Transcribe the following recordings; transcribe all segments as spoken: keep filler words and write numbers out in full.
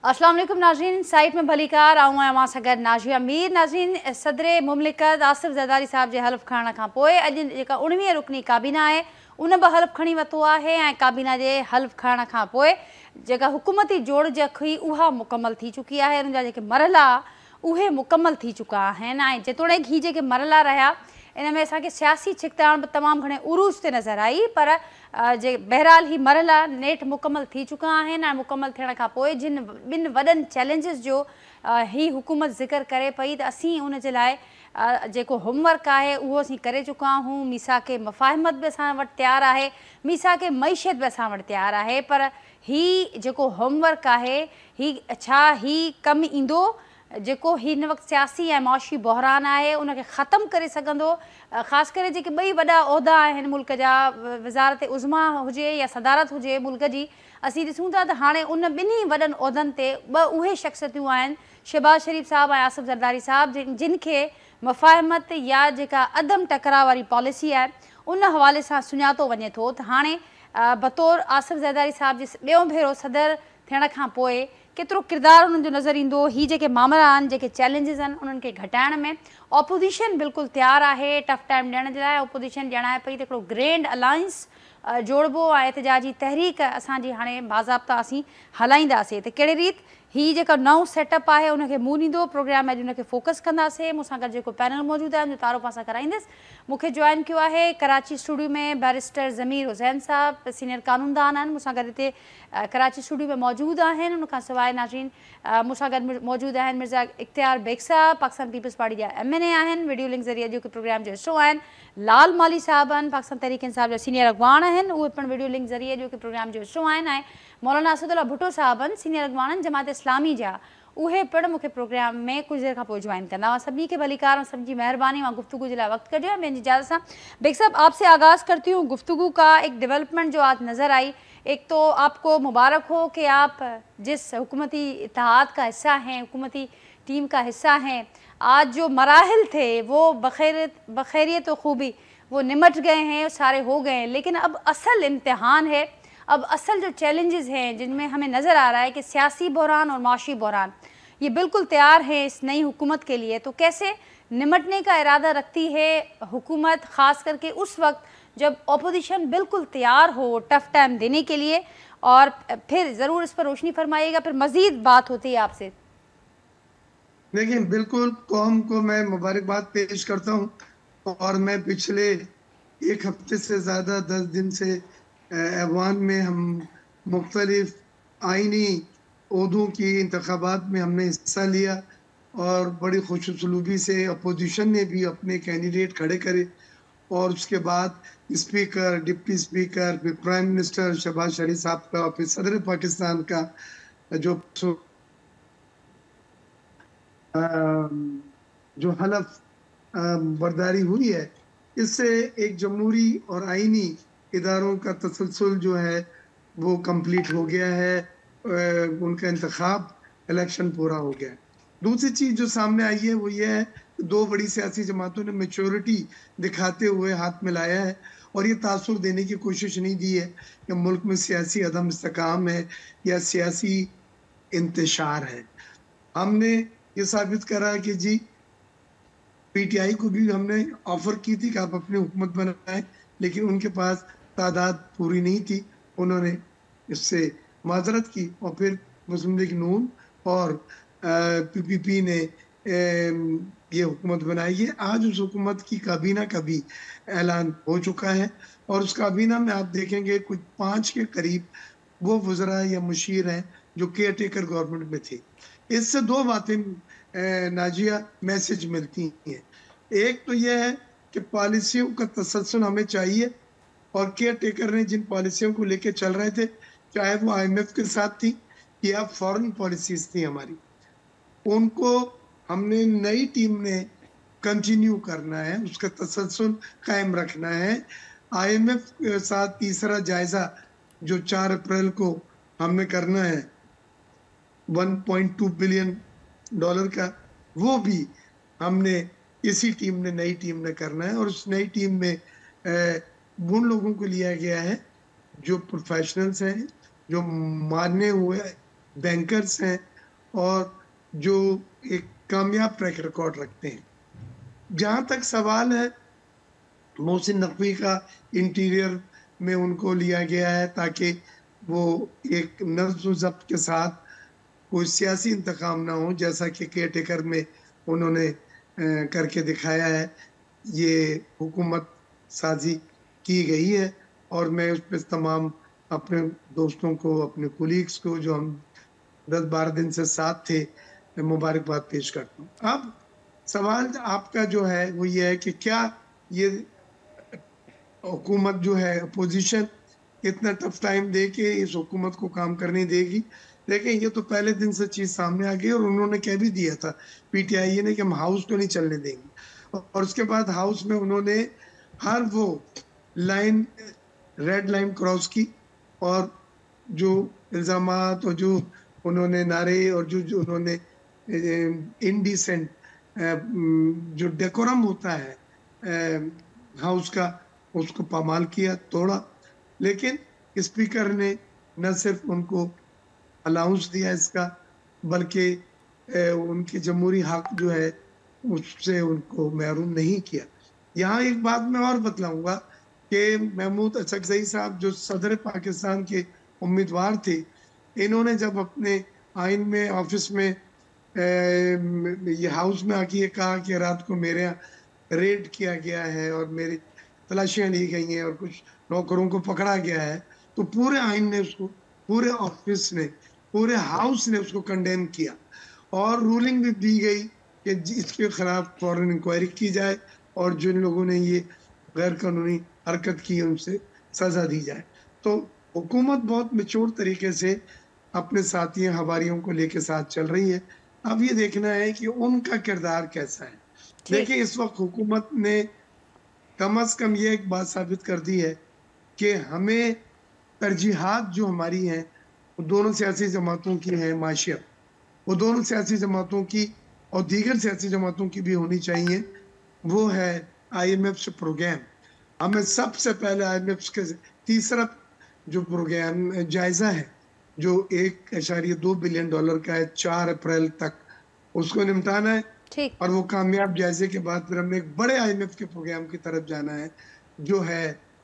अस्सलाम वालेकुम नाज़रीन, साइट में भलीकार आऊँ आहियां सां गॾु नाज़िया मीर। नाज़रीन, सदर मुमलिकत आसिफ ज़रदारी साहब जे हल्फ़ खणण खां पोइ अॼु जेका उणिवीह रुकनी काबीना आहे उन बि हल्फ़ खणी वरितो आहे ऐं काबीना जे हल्फ़ खणण खां पोइ जेका हुकूमती जोड़जक हुई उहा मुकमल थी चुकी आहे। उन जा जेके मरहला उहे मुकमल थी चुका आहिनि ऐं जेतोणीकि ही जेके मरहला रहिया इन में असांखे सियासी छिकताण बि तमामु घणे उरूज ते नज़र आई, पर जे बहरहाल ही मरहला नेठि मुकमल थी चुका आहिनि ऐं मुकमल थियण खां पोइ जिन ॿिनि वॾनि चैलेंजिस जो ही हुकूमत ज़िक्र करे पई त असीं उन जे लाइ जेको होमवर्क आहे उहो असीं करे चुका आहियूं। मीसाके मफ़ाहिमत बि असां वटि तयारु आहे, मीसाके मईशत बि असां वटि तयारु आहे, पर ही जेको होमवर्क आहे ही छा ही कमु ईंदो जेको हिन वक़्तु सियासी ऐं मुआशी बहरान आहे उनखे ख़तमु करे सघंदो। ख़ासि करे जेके ॿई वॾा उहिदा आहिनि मुल्क जा, वज़ारत उज़मा हुजे या सदारत हुजे मुल्क जी, असीं ॾिसूं था त हाणे उन ॿिन्ही वॾनि उहिदनि ते ॿ उहे शख़्सियतूं आहिनि, शहबाज शरीफ़ साहब ऐं आसिफ ज़रदारी साहब, जिन जिन खे मफ़ाहिमत या जेका अदम टकराव वारी पॉलिसी आहे उन हवाले सां सुञातो वञे थो त हाणे बतौर आसिफ ज़रदारी साहब जे ॿियों भेरो सदर थियण खां पोइ केतिरो किरदारु उन्हनि जो नज़र ईंदो। ही जेके मामला आहिनि, जेके चैलेंजिस आहिनि, उन्हनि खे घटाइण में ऑपोज़िशन बिल्कुलु तयारु आहे टफ टाइम ॾियण जे लाइ। ऑपोज़िशन ॼाणाए पई त हिकिड़ो ग्रैंड अलायंस जोड़बो ऐं एतिजाजी तहरीक असांजी हाणे बाज़ाब्ता असीं हलाईंदासीं। त कहिड़ी रीति ही जेका नओं सेटअप आहे उनखे मुंहुं ॾींदो प्रोग्राम, अॼु उनखे फोकस कंदासीं। मूंसां गॾु जेको पैनल मौजूदु आहे उनजो तारो पासा कराईंदसि। मूंखे जॉइन कयो आहे कराची स्टूडियो में बैरिस्टर ज़मीर हुसैन साहब, सीनियर कानूनदान आहिनि, मूंसां गॾु हिते कराची स्टूडियो में मौजूदु आहिनि। उनखां सवाइ नाज़रीन मूंसां गॾु मौजूदु आहिनि मिर्ज़ा इख्तियार बेग साहब, पाकिस्तान पीपल्स पार्टी जा एम एन ए आहिनि, वीडियो लिंक ज़रिए अॼु प्रोग्राम जो हिसो आहिनि। लाल माली साहब आहिनि, पाकिस्तान तहरीक इंसाफ़ जा सीनियर अॻवान आहिनि, उहे पिणु वीडियो लिंक ज़रिए अॼु प्रोग्राम जो हिसो आहिनि। ऐं मौलाना असदुल्ला भुट्टो साहब आहिनि, सीनियर अॻवान आहिनि जमात इस्लामी जा, उहे पिणु मूंखे प्रोग्राम में कुछ देर खां पोइ जॉइन कंदा। मां सभी के भलीकार, सभी मेहरबानी, मां गुफ्तगू के लिए वक्त कटिया मेरी इजाज़त से। बेग साहब, आपसे आगाज़ करती हूँ गुफ्तगू का। एक डेवलपमेंट जो आज नज़र आई, एक तो आपको मुबारक हो कि आप जिस हुकूमती इत्तेहाद का हिस्सा हैं, हुकूमती टीम का हिस्सा हैं, आज जो मराहिल थे वो बखैरियत बखैरियत व खूबी वो निमट गए हैं, सारे हो गए हैं। लेकिन अब असल इम्तिहान है, अब असल जो चैलेंजेस हैं जिनमें हमें नज़र आ रहा है कि सियासी बहरान और माशी बहरान ये बिल्कुल तैयार है इस नई हुकूमत के लिए। तो कैसे निमटने का इरादा रखती है हुकूमत, ख़ास करके उस वक्त जब अपोजिशन बिल्कुल तैयार हो टफ टाइम देने के लिए? और फिर ज़रूर इस पर रोशनी फरमाइएगा, फिर मज़ीद बात होती है आपसे। देखिए, बिल्कुल कौम को मैं मुबारकबाद पेश करता हूँ, और मैं पिछले एक हफ्ते से ज़्यादा दस दिन से ऐवान में हम मुख्तलिफ आइनी ओहदों की इंतखाबात में हमने हिस्सा लिया, और बड़ी खुशसलूबी से अपोजिशन ने भी अपने कैंडिडेट खड़े करे, और उसके बाद स्पीकर, डिप्टी स्पीकर, फिर प्राइम मिनिस्टर शहबाज शरीफ साहब का, फिर सदर पाकिस्तान का जो जो हलफ बर्दारी हुई है, इससे एक जमहूरी और आइनी इदारों का तसलसल जो है वो कंप्लीट हो गया है, उनका इंतखाब इलेक्शन पूरा हो गया है। दूसरी चीज़ जो सामने आई है वो ये है कि दो बड़ी सियासी जमातों ने मैच्योरिटी दिखाते हुए हाथ मिलाया है, और ये तासुर देने की कोशिश नहीं दी है कि मुल्क में सियासी अदम इस्तेकाम है या सियासी इंतशार है। हमने ये साबित करा कि जी पीटीआई को भी हमने ऑफर की थी कि आप अपनी हुकूमत बनाएं, लेकिन उनके पास तादाद पूरी नहीं थी, उन्होंने इससे माजरत की, और फिर मुस्लिम लीग नून और पीपीपी ने ये हुकूमत बनाई है। आज उस हुकूमत की काबीना का भी ऐलान हो चुका है, और उस काबीना में आप देखेंगे कुछ पाँच के करीब वो वज़रा या मुशीर हैं जो केयर टेकर गवर्नमेंट में थे। इससे दो बातें नाजिया मैसेज मिलती हैं। एक तो यह है कि पॉलिसियों का तसल्सल हमें चाहिए, और केयर टेकर ने जिन पॉलिसियों को लेके चल रहे थे, चाहे वो आईएमएफ के साथ थी या फॉरेन पॉलिसीज थी हमारी, उनको हमने नई टीम ने कंटिन्यू करना है, उसका तसल्सल कायम रखना है। आईएमएफ के साथ तीसरा जायजा जो चार अप्रैल को हमने करना है एक पॉइंट दो बिलियन डॉलर का, वो भी हमने इसी टीम ने नई टीम ने करना है। और उस नई टीम में उन लोगों को लिया गया है जो प्रोफेशनल्स हैं, जो माने हुए बैंकर्स हैं, और जो एक कामयाब ट्रैक रिकॉर्ड रखते हैं। जहां तक सवाल है मोहसिन नकवी का, इंटीरियर में उनको लिया गया है ताकि वो एक नज़्म ज़ब्त के साथ कोई सियासी इंतकाम ना हो, जैसा कि केयर टेकर में उन्होंने करके दिखाया है। ये हुकूमत साजी की गई है और मैं उस पर तमाम अपने दोस्तों को, अपने कुलीग्स को जो हम दस बारह दिन से साथ थे, मुबारकबाद पेश करता हूँ। अब सवाल आपका जो है वो ये है कि क्या ये हुकूमत जो है अपोजिशन इतना टफ टाइम दे के इस हुकूमत को काम करने देगी। लेकिन ये तो पहले दिन से चीज सामने आ गई और उन्होंने कह भी दिया था पीटीआई ने कि हम हाउस को नहीं चलने देंगे, और उसके बाद हाउस में उन्होंने हर वो लाइन, रेड लाइन क्रॉस की, और जो इल्जामात और जो उन्होंने नारे और जो जो उन्होंने इनडिसेंट जो डेकोरम होता है हाउस का, उसको पामाल किया, तोड़ा। लेकिन स्पीकर ने न सिर्फ उनको अलाउंस दिया इसका, बल्कि उनके जमहूरी हक जो है उससे उनको महरूम नहीं किया। यहाँ एक बात मैं और बतलाऊंगा कि महमूद असरगजई साहब जो सदर पाकिस्तान के उम्मीदवार थे, इन्होंने जब अपने आइन में ऑफिस में ये हाउस में आके ये कहा कि रात को मेरे यहाँ रेड किया गया है और मेरी तलाशियां ली गई हैं और कुछ नौकरों को पकड़ा गया है, तो पूरे आइन ने उसको, पूरे ऑफिस ने, पूरे हाउस ने उसको कंडेम किया और रूलिंग भी दी गई कि इसके खिलाफ फौरन इंक्वायरी की जाए और जिन लोगों ने ये गैर कानूनी हरकत की उनसे सजा दी जाए। तो हुकूमत बहुत मैच्योर तरीके से अपने साथियों हवारियों को लेके साथ चल रही है। अब ये देखना है कि उनका किरदार कैसा है। देखिए, इस वक्त हुकूमत ने कम अज कम ये एक बात साबित कर दी है कि हमें तरजीहात जो हमारी हैं वो दोनों सियासी जमातों की हैं, माशियत वो दोनों सियासी जमातों की और दीगर सियासी जमातों की भी होनी चाहिए। वो है आईएमएफ से प्रोग्राम। हमें सबसे पहले आईएमएफ के तीसरा जो प्रोग्राम जायजा है जो एक इशारिया दो बिलियन डॉलर का है, चार अप्रैल तक उसको निपटाना है। और वो कामयाब जायजे के बाद फिर हमें एक बड़े आईएमएफ के प्रोग्राम की तरफ जाना है जो है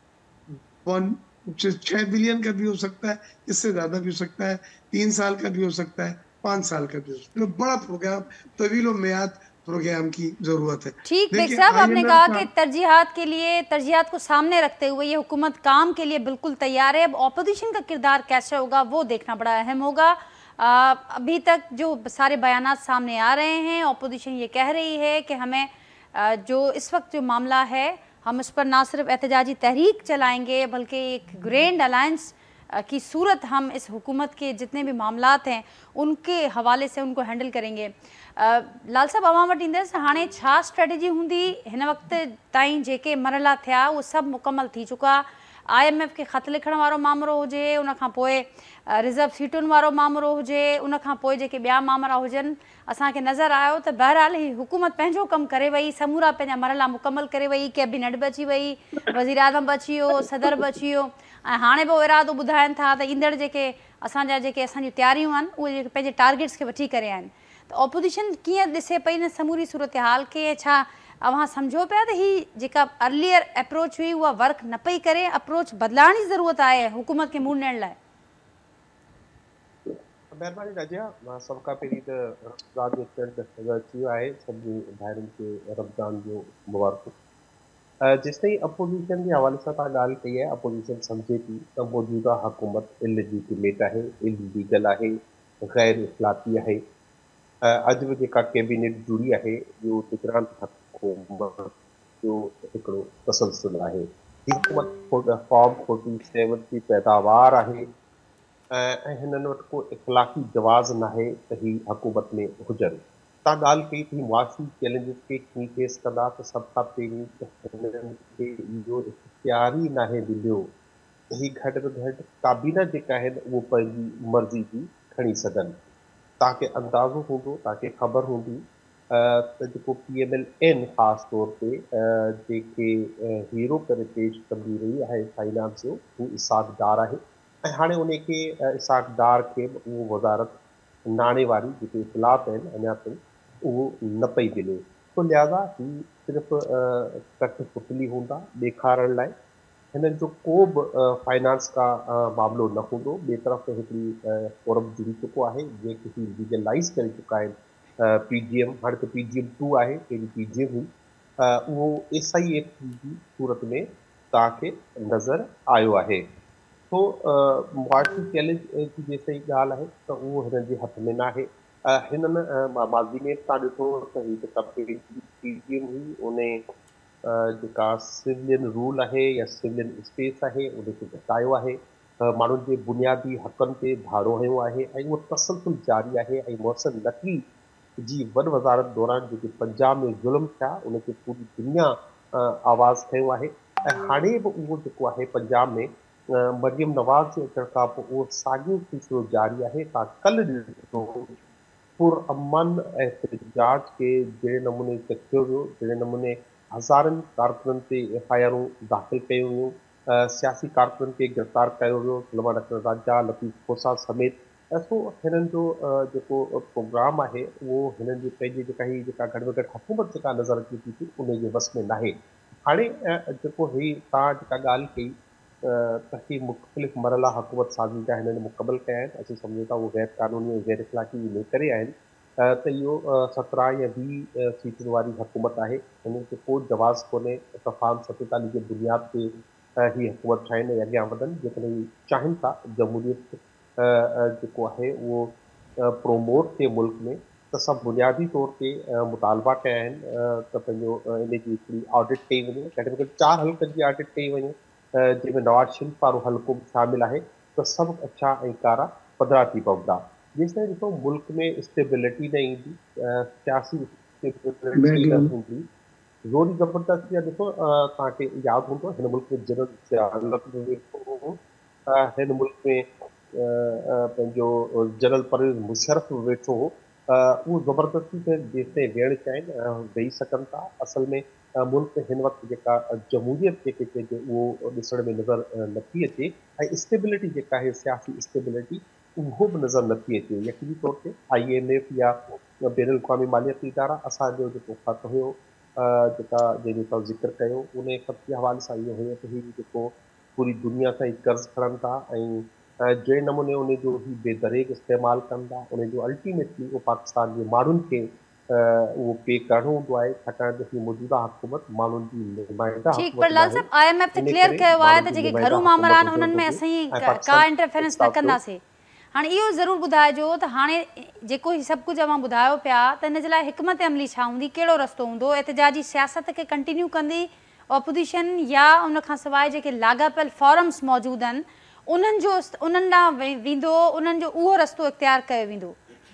वन छह बिलियन का भी हो सकता है, इससे ज्यादा भी हो सकता है, तीन साल का भी हो सकता है, पांच साल का भी हो सकता है। बड़ा प्रोग्राम, तवीलो मियाद प्रोग्राम की जरूरत है। ठीक बेग साहब, आपने कहा कि तरजीहात के लिए, तरजीहात को सामने रखते हुए ये हुकूमत काम के लिए बिल्कुल तैयार है। अब ऑपोजिशन का किरदार कैसे होगा वो देखना बड़ा अहम होगा। आ, अभी तक जो सारे बयानात सामने आ रहे हैं, ऑपोजिशन ये कह रही है कि हमें आ, जो इस वक्त जो मामला है हम इस पर ना सिर्फ एहतजाजी तहरीक चलाएंगे बल्कि एक ग्रैंड अलायंस की सूरत हम इस हुकूमत के जितने भी मामलात हैं उनके हवाले से उनको हैंडल करेंगे। लाल साहब, अवां वटि ईंदसि, हाणे छा स्ट्रेटजी हूंदी? हिन वक्त ताईं जेके मरहला थिया उहे सभु मुकमल थी चुका। आई एम एफ के ख़त लिखण वारो मामिरो हुजे, उन खां पोइ रिज़र्व सीटुनि वारो मामिरो हुजे, उन खां पोइ जेके ॿिया मामला हुजनि, असांखे नज़र आयो त बहरहाल ही हुकूमत पंहिंजो कमु करे वई, समूरा पंहिंजा मरहला मुकमल करे वई, कैबिनेट बि अची वई, वज़ीर आज़म बि अची वियो, सदर बि अची वियो, ऐं हाणे बि इरादो ॿुधाइनि था त ईंदड़ जेके असांजा जेके असांजी तयारियूं आहिनि उहे जेके पंहिंजे टारगेट्स खे वठी करे आहिनि। त ऑपोजिशन कीअं ॾिसे पई न समूरी सूरत हाल खे? छा अवां सम्झो पिया त ही जेका अर्लियर अप्रोच हुई उहा वर्क न पई करे, अप्रोच बदिलाइण जी ज़रूरत आहे हुकूमत खे मुंहुं ॾियण लाइ? महिरबानी राजिया, मां सभ खां पहिरीं त रमज़ान जो चंड अची वियो आहे, सभिनी भाइरनि खे रमज़ान जो मुबारक। जेसिताईं अपोजिशन के हवाले से तव्हां ॻाल्हि कई आहे, अपोजिशन सम्झे थी त मौजूदा हुकूमत इलिजिटिमेट आहे, इलीगल आहे, गैर इख़लाक़ी आहे। अॼु बि जेका कैबिनेट जुड़ी आहे इहो निगरान हुकूमत जो हिकिड़ो तसलसल आहे। हीअ हुकूमत फॉर्म फोर्टी सेवन जी पैदावार आहे ऐं हिननि वटि को इख़लाक़ी जवाज़ न आहे त ही हुकूमत में हुजनि। तव्हां ॻाल्हि कई थी मुआशी चैलेंजिस खे कीअं फेस कंदा, त सभ खां पहिरीं त हिननि खे इहो इख़्तियार ई नाहे मिलियो त ही घटि में घटि काबीना जेका आहिनि उहो पंहिंजी मर्ज़ी जी खणी सघनि। तव्हांखे अंदाज़ो हूंदो, तव्हांखे ख़बर हूंदी त जेको पी एम एल एन ख़ासि तौर ते जेके हीरो करे पेश कंदी रही आहे फाइनेंस जो, हू इसाक़ डार आहे ऐं हाणे उन खे इसाक़ डार खे उहो वज़ारत नाणे वारी जेके इतलात आहिनि अञा ताईं उहो न पई मिले। तो लिहाज़ा ही सिर्फ़ु कठपुतली हूंदा ॾेखारण लाइ, हिननि जो को बि फाइनेंस का मामिलो न हूंदो। ॿिए तरफ़ हिकिड़ी फोरम जुड़ी चुको आहे जेके ही लीगलाइज़ करे चुका आहिनि पीजीएम, हाणे त पीजीएम टू आहे, पहिरीं पीजीएम हुई। उहो एस आई एफ जी सूरत में तव्हांखे नज़र आयो आहे। तो मुआशी चैलेंज जी जेसिताईं ॻाल्हि आहे त उहो हिननि जे हथ में न आहे। हिननि माज़ी में तव्हां ॾिठो त ही जेका पीजीएम हुई उन जेका सिविलियन रूल आहे या सिविलियन स्पेस आहे उनखे घटायो आहे, माण्हुनि जे बुनियादी हक़नि ते भाड़ो हयो आहे ऐं उहो तसलसल जारी आहे। ऐं मोहसिन नक़वी जी वन वज़ारत दौरान जेके पंजाब में ज़ुल्म थिया उनखे पूरी दुनिया आवाज़ खयो आहे। ऐं हाणे बि उहो जेको आहे पंजाब में मरियम नवाज़ जे अचण खां पोइ उहो साॻियो सिलसिलो जारी आहे। तव्हां कल्ह ॾिठो पुरअमन एहतजाज खे जहिड़े नमूने चखियो वियो, जहिड़े नमूने हज़ारनि कारकुननि ते एफ आई आरूं दाख़िल कयूं वियूं, सियासी कारकुननि खे गिरफ़्तार कयो वियो, सलमान अख्तर राजा, लतीफ़ खोसा समेत। सो हिननि जो जेको प्रोग्राम आहे उहो हिननि जी पंहिंजी जेका ही जेका घटि में घटि हुकूमत जेका नज़र अचे थी थी उन जे वस में न आहे। हाणे जेको ही तव्हां जेका ॻाल्हि कई त ही मुख़्तलिफ़ मरला हुकूमत साज़ी जा हिननि मुकमल कया आहिनि। असीं सम्झूं था उहे गैर क़ानूनी ऐं गैर इख़लाक़ी लेकर आहिनि त इहो सत्रहं या वीह सीटुनि वारी हुकूमत आहे। हिननि खे को जवाज़ कोन्हे त फ़ार्म सतेतालीह जे बुनियाद ते ही हुकूमत ठाहिनि ऐं अॻियां वधनि। जेकॾहिं चाहिनि था जमहूरियत जेको आहे उहो प्रोमोट थिए मुल्क में त सभु बुनियादी तौर ते मुतालबा कया आहिनि त पंहिंजो इन जी हिकिड़ी ऑडिट कई वञे, घटि में घटि चारि हल्कनि जी ऑडिट कई वञे जंहिंमें नवाज़ शरीफ़ वारो हल्को बि शामिलु आहे त सभु अछा ऐं कारा पधरा थी पवंदा। जेसिताईं ॾिसो मुल्क में स्टेबिलिटी न ईंदी, सियासी स्टेबिलिटी न हूंदी, ज़ोरी ज़बरदस्ती आहे। ॾिसो तव्हांखे यादि हूंदो हिन मुल्क में जनरल वेठो हो, हिन मुल्क में पंहिंजो जनरल परवेज़ मुशर्रफ वेठो हो। उहो ज़बरदस्ती ते जेसिताईं वेहणु चाहिनि वेही सघनि था। असल में मुल्क हिन वक़्तु जेका जमहूरियत जेके चइजे उहो ॾिसण में नज़र नथी अचे ऐं स्टेबिलिटी जेका आहे सियासी स्टेबिलिटी उहो बि नज़र नथी अचे। यकीनी तौर ते आई एम एफ या बैन अवी मालियाती इदारा असांजो जेको ख़त हुयो जेका जंहिंजो तव्हां ज़िक्र कयो उन ख़त जे हवाले सां इहो हुयो त हीउ जेको पूरी दुनिया सां ई कर्ज़ खणनि था ऐं जहिड़े नमूने उन जो ही बेदरेग इस्तेमालु कंदा उन जो अल्टीमेटली उहो पाकिस्तान जे माण्हुनि खे उहो पे करणो हूंदो आहे, छाकाणि त ही मौजूदा हुकूमत माण्हुनि जी नुमाइंदा ठीक, पर लाल साहब आईएमएफ त क्लियर कयो आहे त जेके घरू मामला आहिनि उन्हनि में असीं का इंटरफेरेंस न कंदासीं। हाणे इहो ज़रूरु ॿुधाइजो त हाणे जेको ही सभु कुझु अवां ॿुधायो पिया त हिन जे लाइ हिकमत अमली छा हूंदी, कहिड़ो रस्तो हूंदो? एतिजाजी सियासत खे कंटिन्यू कंदी ऑपोजिशन या उन खां सवाइ जेके लाॻापियल फॉरम्स मौजूदु आहिनि उन्हनि जो उन्हनि ॾांहुं वेंदो, उन्हनि जो उहो रस्तो इख़्तियार कयो वेंदो?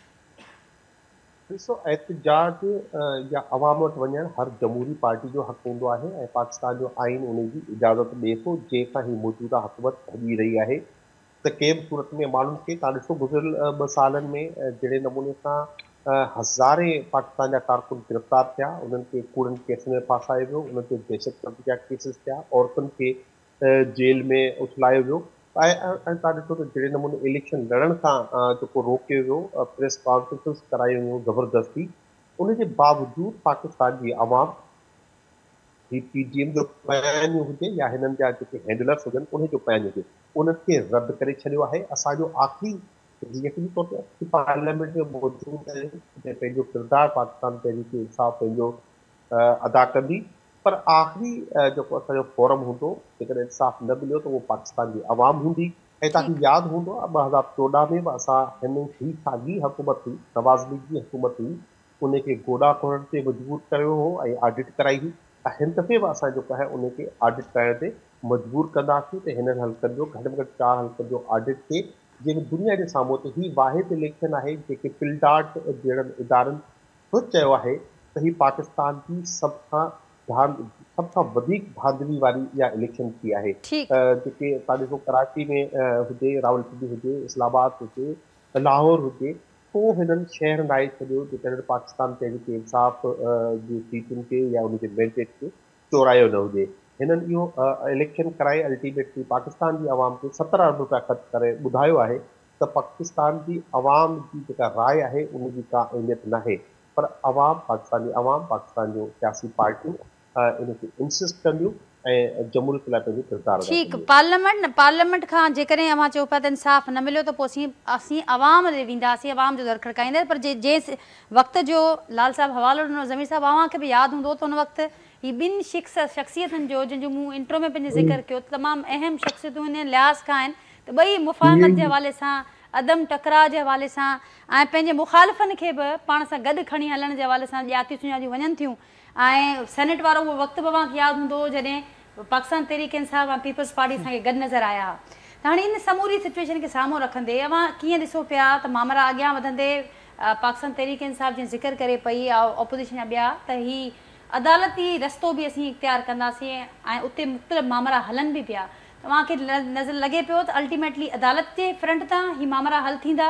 ॾिसो एहतजाज या अवाम वटि वञणु हर जमहूरी पार्टी जो हक़ हूंदो आहे ऐं पाकिस्तान जो आइन उन जी इजाज़त ॾिए थो जंहिंसां ही मौजूदा हुकूमत हली रही आहे। त कंहिं बि सूरत में माण्हुनि खे तव्हां ॾिसो गुज़िरियल ॿ सालनि में जहिड़े नमूने सां हज़ारे पाकिस्तान जा कारकुन गिरफ़्तार थिया, उन्हनि खे कूड़नि केसनि में फासायो वियो, उन्हनि ते दहशतगर्दी जा केसिस थिया, औरतुनि खे जेल में उछलायो वियो ऐं तव्हां ॾिठो त जहिड़े नमूने इलेक्शन लड़ण खां जेको रोकियो वियो, प्रेस कॉन्फ्रेंसिस करायूं वियूं ज़बरदस्ती, उनजे बावजूदि पाकिस्तान जी आवाम ही पीजीएम जो बयान हुजे या हिननि जा जेके हैंडलर्स हुजनि उनजो बयान हुजे उन्हनि खे रद्द करे छॾियो आहे। असांजो आख़िरी यकीनी तौर ते पार्लियामेंट में मौजूदु आहियूं जंहिं पंहिंजो किरदारु पाकिस्तान तहरीक इंसाफ़ पंहिंजो अदा कंदी, पर आख़िरी जेको असांजो फोरम हूंदो जेकॾहिं इंसाफ़ न मिलियो त उहो पाकिस्तान जी आवाम हूंदी। ऐं तव्हांखे यादि हूंदो आहे ॿ हज़ार चोॾहं में बि असां हिन ही साॻी हुकूमत हुई, नवाज़ लीग जी हुकूमत हुई, उनखे गोॾा खोलण ते मजबूर कयो हो ऐं ऑडिट कराई हुई। हिन दफ़े बि असां जेको आहे उनखे ऑडिट करण ते मजबूर कंदासीं त हिननि हल्कनि जो घटि में घटि चारि हल्कनि जो ऑडिट थिए जंहिंमें दुनिया जे साम्हूं ते ही वाहिद इलेक्शन आहे जेके पिलडाट जहिड़नि इदारनि ख़ुदि चयो आहे त ही पाकिस्तान जी सभ खां धान सभ खां वधीक धांधली वारी इहा इलेक्शन थी आहे। जेके तव्हां ॾिसो कराची में हुजे, रावलपिंडी हुजे, इस्लामाबाद हुजे, लाहौर हुजे, को हिननि शहर नाहे छॾियो जेकॾहिं पाकिस्तान तहरीक इंसाफ़ जी सीटुनि खे या उनजे मैंडेट खे चोरायो न हुजे। हिननि इहो इलेक्शन कराए अल्टीमेटली पाकिस्तान जी आवाम खे सत्रहं अरब रुपया ख़र्च करे ॿुधायो आहे त पाकिस्तान जी अवाम जी जेका राय आहे उनजी का अहमियत न आहे, पर अवाम पाकिस्तान जी अवाम पाकिस्तान जो सियासी पार्टियूं इनखे इंसिस्ट कंदियूं ऐं जमहूरियत लाइ पंहिंजो किरदारु अदा ठीक कंदियूं। पार्लियामेंट न पार्लियामेंट खां जेकॾहिं अवां चओ पिया त इंसाफ़ न मिलियो त पोइ असीं असीं अवाम ॾे वेंदासीं, अवाम जो दर खड़काईंदासीं। पर जे जंहिं वक़्त जो लाल साहब हवालो ॾिनो ज़मीर साहब, अव्हां खे बि यादि हूंदो त हुन वक़्तु ही ॿिनि शख़्स शख़्सियतुनि जो जंहिंजो मूं इंट्रो में पंहिंजो ज़िक्र कयो, तमामु अहम शख़्सियतूं हिन लिहाज़ खां आहिनि त ॿई मुफ़ाहमत जे हवाले सां, अदम टकराव जे हवाले सां ऐं पंहिंजे मुख़ालिफ़नि खे बि पाण सां गॾु खणी हलण जे हवाले सां ॼातियूं सुञातियूं वञनि थियूं। ऐं सेनेट वारो उहो वक़्तु बि अव्हांखे यादि हूंदो जॾहिं पाकिस्तान तहरीक इंसाफ़ ऐं पीपल्स पार्टी असांखे गॾु नज़र आया। त हाणे इन समूरी सिचुएशन खे साम्हूं रखंदे अव्हां कीअं ॾिसो पिया त मामला अॻियां वधंदे पाकिस्तान तहरीक इंसाफ़ जीअं ज़िक्र करे पई ऑपोज़िशन जा ॿिया त ही अदालती रस्तो बि असीं इख़्तियार कंदासीं ऐं उते मुख़्तलिफ़ मामला हलनि बि पिया, तव्हांखे नज़र लॻे पियो त अल्टीमेटली अदालत जे फ्रंट तां ही मामला हल थींदा?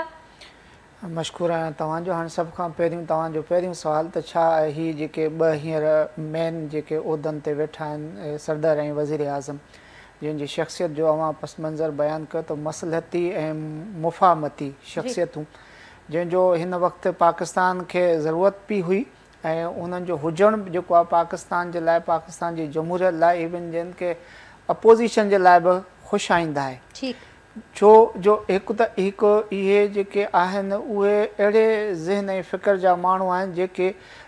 मशकूर आहियां तव्हांजो। हाणे सभ खां पहिरियों तव्हांजो पहिरियों सुवाल त छा ही जेके ॿ हींअर मेन जेके उहिदनि ते वेठा आहिनि सरदार ऐं वज़ीर आज़म, जंहिंजी शख़्सियत जो अवां पस मंज़र बयानु कयो त मसलहती ऐं मुफ़ाहमती शख़्सियतूं, जंहिंजो हिन वक़्तु पाकिस्तान खे ज़रूरत बि हुई ऐं उन्हनि जो हुजणु जेको आहे पाकिस्तान जे लाइ, पाकिस्तान जी जमहूरियत लाइ, इवन जिन खे अपोज़िशन जे लाइ बि ख़ुशि आईंदा आहे। छो जो हिकु त हिकु इहे जेके आहिनि उहे अहिड़े ज़हन ऐं फ़िक्र जा माण्हू आहिनि जेके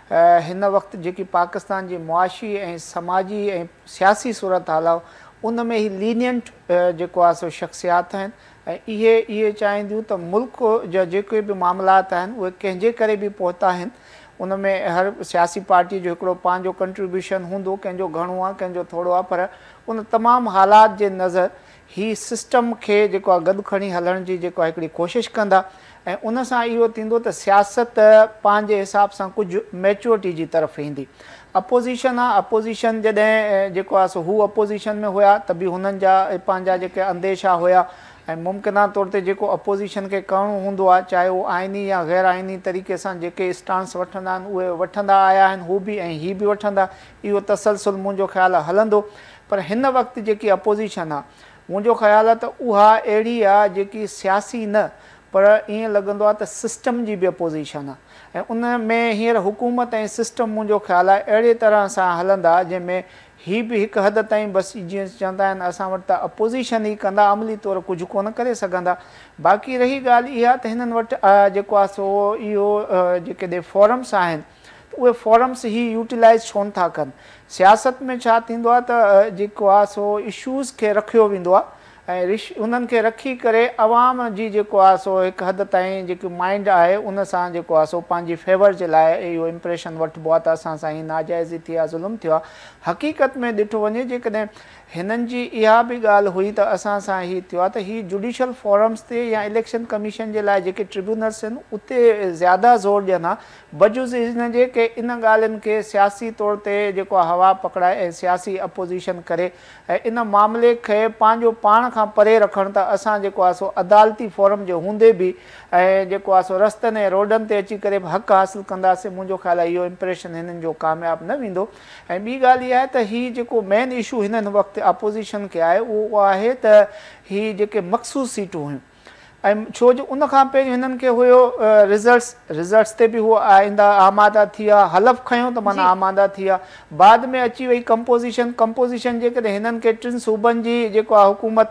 हिन वक़्तु जेकी पाकिस्तान जी मुआशी ऐं समाजी ऐं सियासी सूरत हाल आहे उन में ई लीनियंट जेको आहे सो शख़्सियात आहिनि ऐं इहे इहे चाहींदियूं त मुल्क जा जेके बि मामलात आहिनि उहे कंहिंजे करे बि पहुता आहिनि। उन में हर सियासी पार्टी जो हिकिड़ो पंहिंजो कंट्रीब्यूशन हूंदो, कंहिंजो घणो आहे कंहिंजो थोरो आहे, पर उन तमामु हालात जे नज़र ही सिस्टम खे जेको आहे गॾु खणी हलण जी जेको आहे हिकिड़ी कोशिशि कंदा ऐं उन सां इहो थींदो त सियासत पंहिंजे हिसाब सां कुझु मैच्योरिटी जी तरफ़ ईंदी। अपोज़िशन आहे, अपोज़िशन जॾहिं जेको आहे सो हू अपोज़िशन में हुया त बि हुननि जा पंहिंजा जेके अंदेशा हुया ऐं मुमकिना तौर ते जेको अपोज़िशन खे करिणो हूंदो आहे, चाहे उहो आइनी या गैर आइनी तरीक़े सां जेके स्टांस वठंदा आहिनि उहे वठंदा आया आहिनि, हू बि ऐं हीअ बि वठंदा, इहो तसलसुल मुंहिंजो ख़्यालु आहे हलंदो। पर हिन वक़्तु जेकी अपोज़िशन आहे मुंहिंजो ख़्यालु आहे त उहा अहिड़ी आहे जेकी सियासी न, पर ईअं लॻंदो आहे त सिस्टम जी बि अपोज़िशन आहे ऐं उन में हींअर हुकूमत ऐं सिस्टम मुंहिंजो ख़्यालु आहे अहिड़े तरह सां हलंदा जंहिंमें हीअ बि हिकु हद ताईं बसि जीअं चवंदा आहिनि असां वटि त अपोज़िशन ई कंदा, अमली तौरु कुझु कोन करे सघंदा। बाक़ी रही ॻाल्हि इहा त हिननि वटि जेको आहे सो इहो जेके फोरम्स आहिनि उहे फोरम्स ई यूटिलाइज़ छो नथा कनि। सियासत में छा थींदो आहे त जेको आहे सो इशूज़ खे रखियो वेंदो आहे ऐं रिश उन्हनि खे रखी करे अवाम जी जेको आहे सो हिकु हद ताईं जेको माइंड आहे उन सां जेको आहे सो पंहिंजी फेवर जे लाइ इहो इम्प्रेशन वठिबो आहे त असां सां हीअ नाजाइज़ी थी आहे, ज़ुल्म थियो आहे। हक़ीक़त में ॾिठो वञे जेकॾहिं हिननि जी इहा बि ॻाल्हि हुई त असां सां हीअ थियो आहे त हीअ जुडिशल फोरम्स ते या इलेक्शन कमीशन जे लाइ जेके ट्रिब्यूनल्स आहिनि उते ज़्यादा ज़ोर ॾियनि हा, बजुज़ हिन जे के इन ॻाल्हियुनि खे सियासी तौर ते जेको आहे हवा पकड़ाए ऐं सियासी अपोज़िशन करे ऐं इन मामले खे पंहिंजो पाण खां परे रखणु त असां जेको आहे सो अदालती फोरम जो हूंदे बि ऐं जेको आहे सो रस्तनि ऐं रोडनि ते अची करे हक़ु हासिलु कंदासीं, मुंहिंजो ख़्यालु आहे इहो इम्प्रेशन हिननि जो कामयाबु न वेंदो। ऐं ॿी ॻाल्हि इहा आहे त हीअ जेको मेन इशू हिननि वक़्तु अपोज़िशन खे आहे उहो आहे त हीअ जेके मख़सूस सीटूं हुयूं ऐं छो जो उन खां पहिरियों हिननि खे हुयो रिज़ल्ट्स रिज़ल्ट्स ते बि उहो आईंदा आमादा थी विया, हलफ़ खयों त माना आमादा थी विया, बाद में अची वई कंपोज़िशन कंपोज़िशन जेकॾहिं हिननि खे टिनि सूबनि जी जेको आहे हुकूमत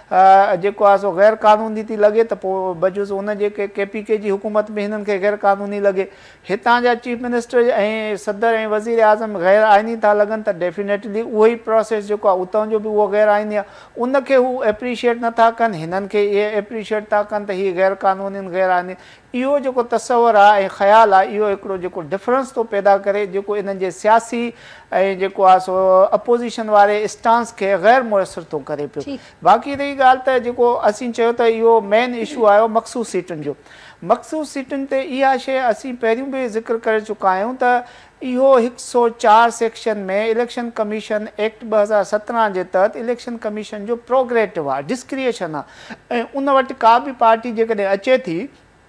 जेको आहे सो गैर क़ानूनी थी लॻे त पोइ बजुज़ उन जेके के पी के जी हुकूमत में हिननि खे गैर क़ानूनी लॻे, हितां जा चीफ मिनिस्टर ऐं सदर ऐं वज़ीर आज़म गैर आइनी था लॻनि त डेफिनेटली उहो ई प्रोसेस जेको आहे उतां जो बि उहो गैर आइनी आहे, उनखे हू एप्रीशिएट नथा कनि, हिननि खे इहे एप्रीशिएट था कनि त हीअ गैर क़ानूनी गैर आइनी। इहो जेको तसवर आहे ऐं ख़्यालु आहे इहो हिकिड़ो जेको डिफरेंस थो पैदा करे जेको इन्हनि जे सियासी ऐं जेको आहे सो अपोज़िशन वारे स्टांस खे गैर मुयसरु थो करे पियो। बाक़ी रही ॻाल्हि त जेको असीं चयो त इहो मेन इशू आयो मख़सूस सीटुनि जो, मख़सूस सीटुनि ते इहा शइ असीं पहिरियों बि ज़िक्र करे चुका आहियूं त इहो हिकु सौ चारि सेक्शन में इलेक्शन कमीशन एक्ट ॿ हज़ार सत्रहं जे तहत इलेक्शन कमीशन जो प्रोग्रेटिव आहे, डिस्क्रिएशन आहे ऐं उन वटि का बि पार्टी जेकॾहिं अचे थी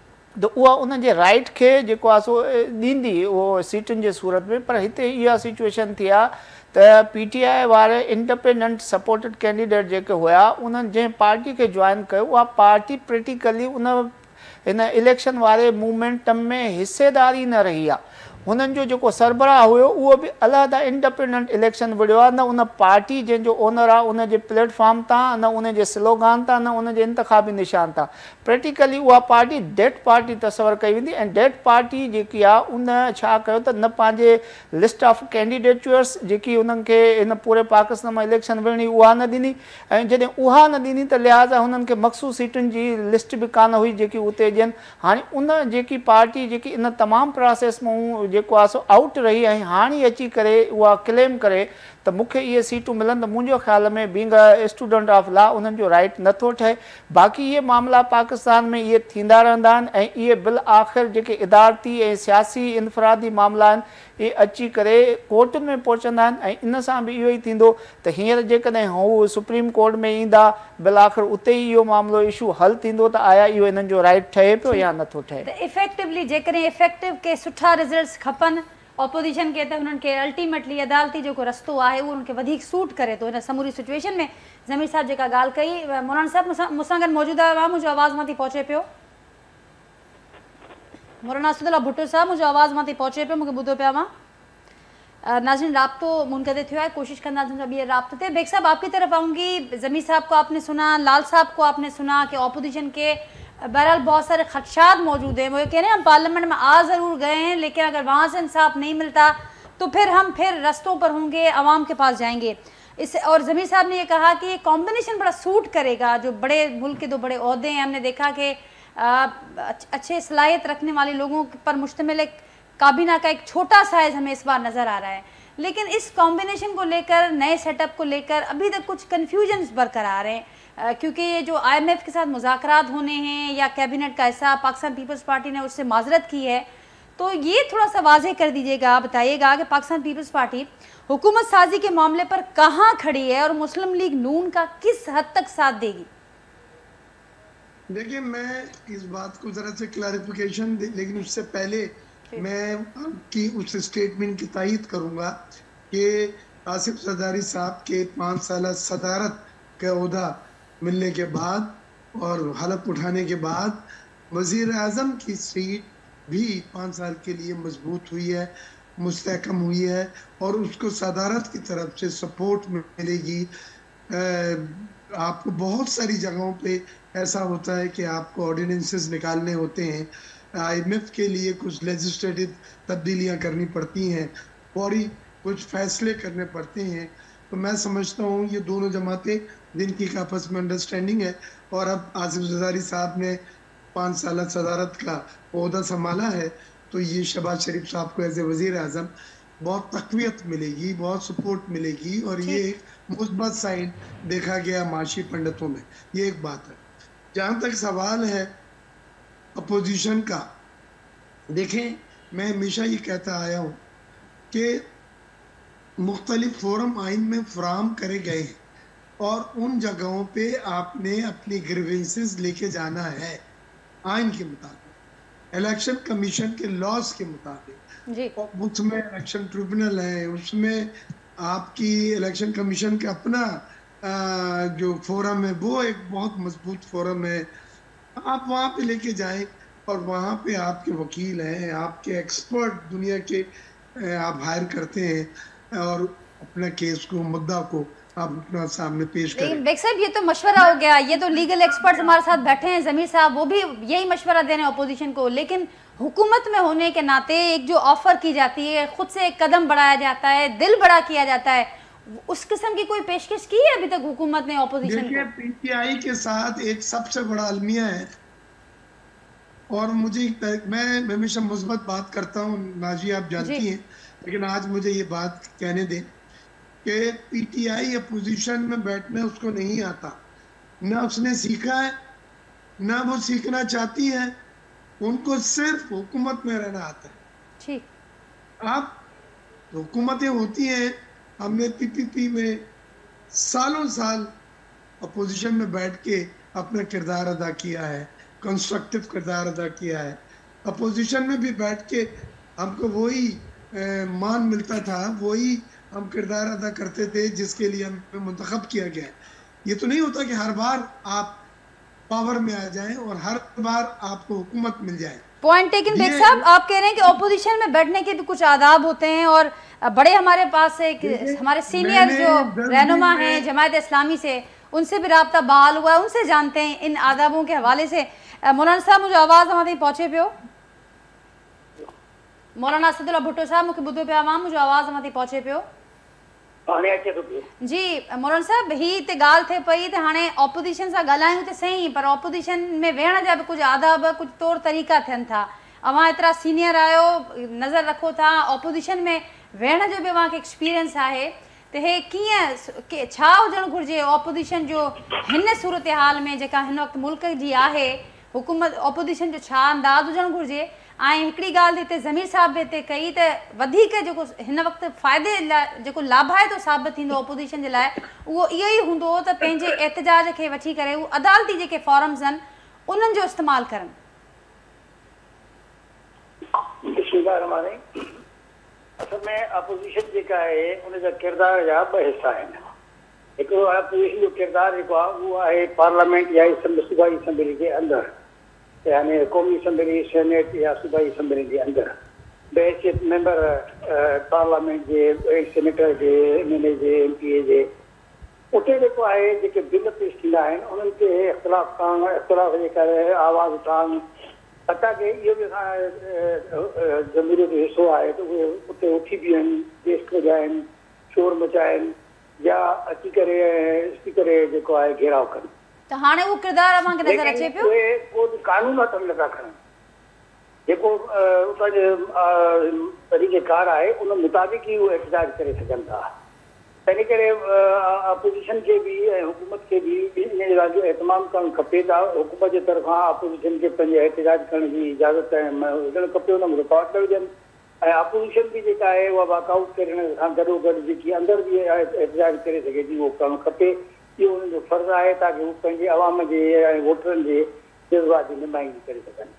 त उहा उन जे राइट खे जेको आहे सो ॾींदी उहो सीटुनि जे सूरत में। पर हिते इहा सिचुएशन थी आहे त पी टी आई वारे इंडिपेंडेंट सपोर्टेड कैंडिडेट जेके हुआ उन्हनि जंहिं पार्टी खे जॉइन कयो उहा पार्टी प्रैक्टिकली उन इन इलेक्शन वारे मूवमेंट में हिसेदारी न रही आहे। हुननि जो जेको सरबराह हुयो उहो बि अलहदा इंडिपेंडेंट इलेक्शन विढ़ियो आहे, न उन पार्टी जंहिंजो ओनर आहे उन जे प्लेटफॉर्म तां, न उन जे स्लोगान तां, न उन जे इंतखाबी निशान तां। प्रैक्टिकली उहा पार्टी डेड पार्टी तस्वर कई वेंदी ऐं डेड पार्टी जेकी आहे उन छा कयो त न पंहिंजे लिस्ट ऑफ कैंडिडेचुअर्स जेकी उन्हनि खे इन पूरे पाकिस्तान में इलेक्शन विढ़णी उहा न ॾिनी, ऐं जॾहिं उहा न ॾिनी त लिहाज़ा हुननि खे मख़सूस सीटुनि जी लिस्ट बि कान हुई जेकी उते ॾियनि। हाणे उन जेकी पार्टी जेकी इन तमामु प्रोसेस में जेको आहे सो आउट रही ऐं हाणे अची करे उहा क्लेम करे त मूंखे इहे सीटूं मिलनि, त मुंहिंजो ख़्याल में being a student of law उन्हनि जो राइट नथो ठहे। बाक़ी इहे मामला पाकिस्तान में इहे थींदा रहंदा आहिनि ऐं इहे बिल आख़िर जेके इदारती ऐं सियासी इनफ़रादी मामला आहिनि इहे अची करे कोर्टुनि में पहुचंदा आहिनि ऐं इन सां बि इहो ई थींदो त हींअर जेकॾहिं हू सुप्रीम कोर्ट में ईंदा बिल आख़िर उते ई इहो मामिलो इशू हल थींदो त आया इहो हिननि जो राइट ठहे पियो या नथो ठहे। त इफेक्टिवली जेकॾहिं इफेक्टिव के सुठा रिज़ल्ट्स खपनि ऑपोजिशन के, त हुननि खे अल्टीमेटली अदालती जेको रस्तो आहे उहो उनखे वधीक सूट करे थो हिन समूरी सिचुएशन में। ज़मीर साहब जेका ॻाल्हि कई, मौलाना साहब मूंसां मूंसां गॾु मौजूदु आहियो, मुंहिंजो आवाज़ मां थी पहुचे पियो? मौलाना असदुल्ला भुट्टो साहब मुंहिंजो आवाज़ मां थी पहुचे पियो? मूंखे ॿुधो पिया मां नाज़रीन राब्तो मुनक़दे थियो है, कोशिश करना ॿिए राब्ते थे। बेग साहब आपकी तरफ आऊँगी। ज़मीर साहब को आपने सुना, लाल साहब को आपने सुना कि अपोजिशन के बहरहाल बहुत सारे खदशात मौजूद हैं। वो ये कह रहे हैं हम पार्लियामेंट में आ ज़रूर गए हैं लेकिन अगर वहाँ से इंसाफ नहीं मिलता तो फिर हम फिर रस्तों पर होंगे, आवाम के पास जाएंगे। इस और ज़मीर साहब ने ये कहा कि कॉम्बिनेशन बड़ा सूट करेगा, जो बड़े मुल्क के दो बड़े ओहदे हैं, हमने देखा कि अच्छे सलाहियत रखने वाले लोगों पर मुश्तमिल एक काबीना का एक छोटा साइज हमें इस बार नज़र आ रहा है। लेकिन इस कॉम्बिनेशन को लेकर, नए सेटअप को लेकर अभी तक कुछ कन्फ्यूजन्स बरकरार हैं, क्योंकि ये जो आई एम एफ के साथ मुज़ाकरात होने हैं या कैबिनेट का हिस्सा पाकिस्तान पीपल्स पार्टी ने उससे माजरत की है, तो ये थोड़ा सा वाज़ेह कर दीजिएगा, बताइएगा कि पाकिस्तान पीपल्स पार्टी हुकूमत साजी के मामले पर कहाँ खड़ी है और मुस्लिम लीग नून का किस हद तक साथ देगी? देखिए, मैं इस बात को ज़रा से क्लैरिफिकेशन, लेकिन उससे पहले मैं आपकी उस स्टेटमेंट की तायीद करूँगा कि आसिफ जरदारी साहब के पाँच साल सदारत का ओहदा मिलने के बाद और हलफ उठाने के बाद वज़ीर आज़म की सीट भी पाँच साल के लिए मजबूत हुई है, मुस्तहकम हुई है और उसको सदारत की तरफ से सपोर्ट मिलेगी। आपको बहुत सारी जगहों पे ऐसा होता है कि आपको ऑर्डिनेंसेस निकालने होते हैं, आई एम एफ के लिए कुछ लेजिस्लेटिव तब्दीलियां करनी पड़ती हैं, फौरी कुछ फैसले करने पड़ते हैं। तो मैं समझता हूँ ये दोनों जमातें जिनकी आपस में अंडरस्टैंडिंग है और अब आसिफ जरदारी साहब ने पाँच साल सदारत का ओहदा संभाला है तो ये शहबाज शरीफ साहब को एज ए वज़ीर आज़म बहुत तक़वियत मिलेगी, बहुत सपोर्ट मिलेगी और ये एक मुस्बत साइन देखा गया माशी पंडितों में। ये एक बात है। जहाँ तक सवाल है अपोजिशन का, देखें मैं हमेशा ये कहता आया हूँ कि मुख्तलिफ फोरम आइन में फ्राहम करे गए हैं और उन जगहों पे आपने अपनी ग्रीवेंसेस लेके जाना है आइन के मुताबिक, इलेक्शन कमीशन के लॉज के मुताबिक। उसमें इलेक्शन ट्रिब्यूनल है, उसमें आपकी इलेक्शन कमीशन का अपना आ, जो फोरम है वो एक बहुत मजबूत फोरम है। आप वहाँ पे लेके जाएं और वहाँ पे आपके वकील हैं, आपके एक्सपर्ट दुनिया के आप हायर करते हैं और अपने केस को, मुद्दा को आप अपना सामने पेश करें। लेकिन बेग साहब ये तो मशवरा हो गया, ये तो लीगल एक्सपर्ट्स हमारे साथ बैठे हैं, ज़मीर साहब वो भी यही मशवरा दे रहे हैं अपोजिशन को। लेकिन हुकूमत में होने के नाते एक जो ऑफर की जाती है, खुद से एक कदम बढ़ाया जाता है, दिल बड़ा किया जाता है, उस किस्म की कोई पेशकश की है अभी तक हुकूमत ने अपोजिशन को? पीटीआई के साथ एक सबसे बड़ा अलमिया है और मुझे मैं हमेशा मुस्बत बात करता हूँ नाजी, आप जानती हैं, लेकिन आज मुझे ये बात कहने दें कि पीटीआई अपोजिशन में बैठना उसको नहीं आता, ना उसने सीखा है ना वो सीखना चाहती है, उनको सिर्फ हुकूमत में रहना आता है। ठीक, आप हुकूमतें होती हैं, हमने पीपीपी में सालों साल अपोजिशन में बैठ के अपना किरदार अदा किया है, कंस्ट्रक्टिव किरदार अदा किया है। अपोजिशन में भी बैठ के हमको वही मान मिलता था, वही हम किरदार अदा करते थे जिसके लिए हमें मुंतखब किया गया है। ये तो नहीं होता कि हर बार आप पावर में आ जाएं और हर बार आपको हुकूमत मिल जाए। पॉइंट टेकन बेग साहब, आप कह रहे हैं कि ऑपोजिशन में बैठने के भी कुछ आदाब होते हैं और बड़े हमारे पास एक हमारे सीनियर जो रहनुमा हैं जमात इस्लामी से, उनसे भी राब्ता बहाल हुआ है, उनसे जानते हैं इन आदाबों के हवाले से। मौलाना साहब मुझे आवाज़ हमारे पहुंचे पियो, मौलाना असदुल्ला भुट्टो साहब मूंखे ॿुधो पिया मां, मुझे आवाज़ हमारे पहुंचे पियो जी। मौलाना साहब ही ते ॻाल्हि थिए पई त हाणे ऑपोजिशन सां ॻाल्हायूं त सही, पर ऑपोजिशन में वेहण जा बि कुझु आदाब कुझु तौर तरीक़ा थियनि था। अवां एतिरा सीनियर आहियो, नज़र रखो था, ऑपोजिशन में वेहण जो बि अव्हांखे एक्सपीरियंस आहे, त हे कीअं छा हुजणु घुरिजे ऑपोजिशन जो हिन सूरत हाल में जेका हिन वक़्तु मुल्क जी आहे, हुकूमत ऑपोजिशन जो छा अंदाज़ हुजणु घुरिजे? ऐं हिकिड़ी ॻाल्हि हिते ज़मीर साहब बि हिते कई त वधीक जेको हिन वक़्तु फ़ाइदे लाइ जेको लाभाइतो साबित थींदो ऑपोजिशन जे लाइ, उहो इहो ई हूंदो त पंहिंजे एहतजाज खे वठी करे उहे अदालती जेके फॉरम्स आहिनि उन्हनि जो इस्तेमालु करनि। असल में अपोजिशन जेका आहे उनजा किरदार जा ॿ हिसा आहिनि। हिकिड़ो अपोजिशन जो किरदार जेको आहे उहो आहे पार्लियामेंट या सूबाई असैम्बली जे अंदरि, यानी क़ौमी असैम्बली, सेनेट या सूबाई असैम्बली जे अंदरि बहसियत मेंबर पार्लियामेंट जे, सेनेटर जे, एम एल ए जे, एम पी ए जे, उते जेको आहे जेके बिल पेश थींदा आहिनि उन्हनि ते इख़्तिलाफ़ करणु, इख़्तिलाफ़ जे करे आवाज़ उठाइणु, हथा की इहो बि असां ज़मीर जो हिसो आहे त उहे उते उथी बीहनि, देश वॼाइनि, शोर मचाइनि या अची करे स्पीकर जेको आहे घेराव कनि। त हाणे उहो किरदार अव्हांखे नज़र अचे पियो? उहे को कानून हथ में नथा खणनि, जेको उतां जो तरीक़ेकार आहे उन मुताबिक़ ई उहे एहतजाज करे सघनि था। तंहिं करे अपोजिशन खे बि ऐं हुकूमत खे बि इन ॻाल्हि जो एतमाम करणु खपे त हुकूमत जे तरफ़ां अपोजिशन खे पंहिंजे एहतजाज करण जी इजाज़त हुजणु खपे, हुन में रुकावट न विझनि। ऐं अपोजिशन बि जेका आहे उहा वॉकआउट करण सां गॾोगॾु जेकी अंदरि बि एहतजाज करे सघे थी उहो करणु खपे। इहो हुननि जो फ़र्ज़ु आहे ताकी हू पंहिंजे अवाम जे ऐं वोटरनि जे जज़्बात जी नुमाइंदगी करे सघनि।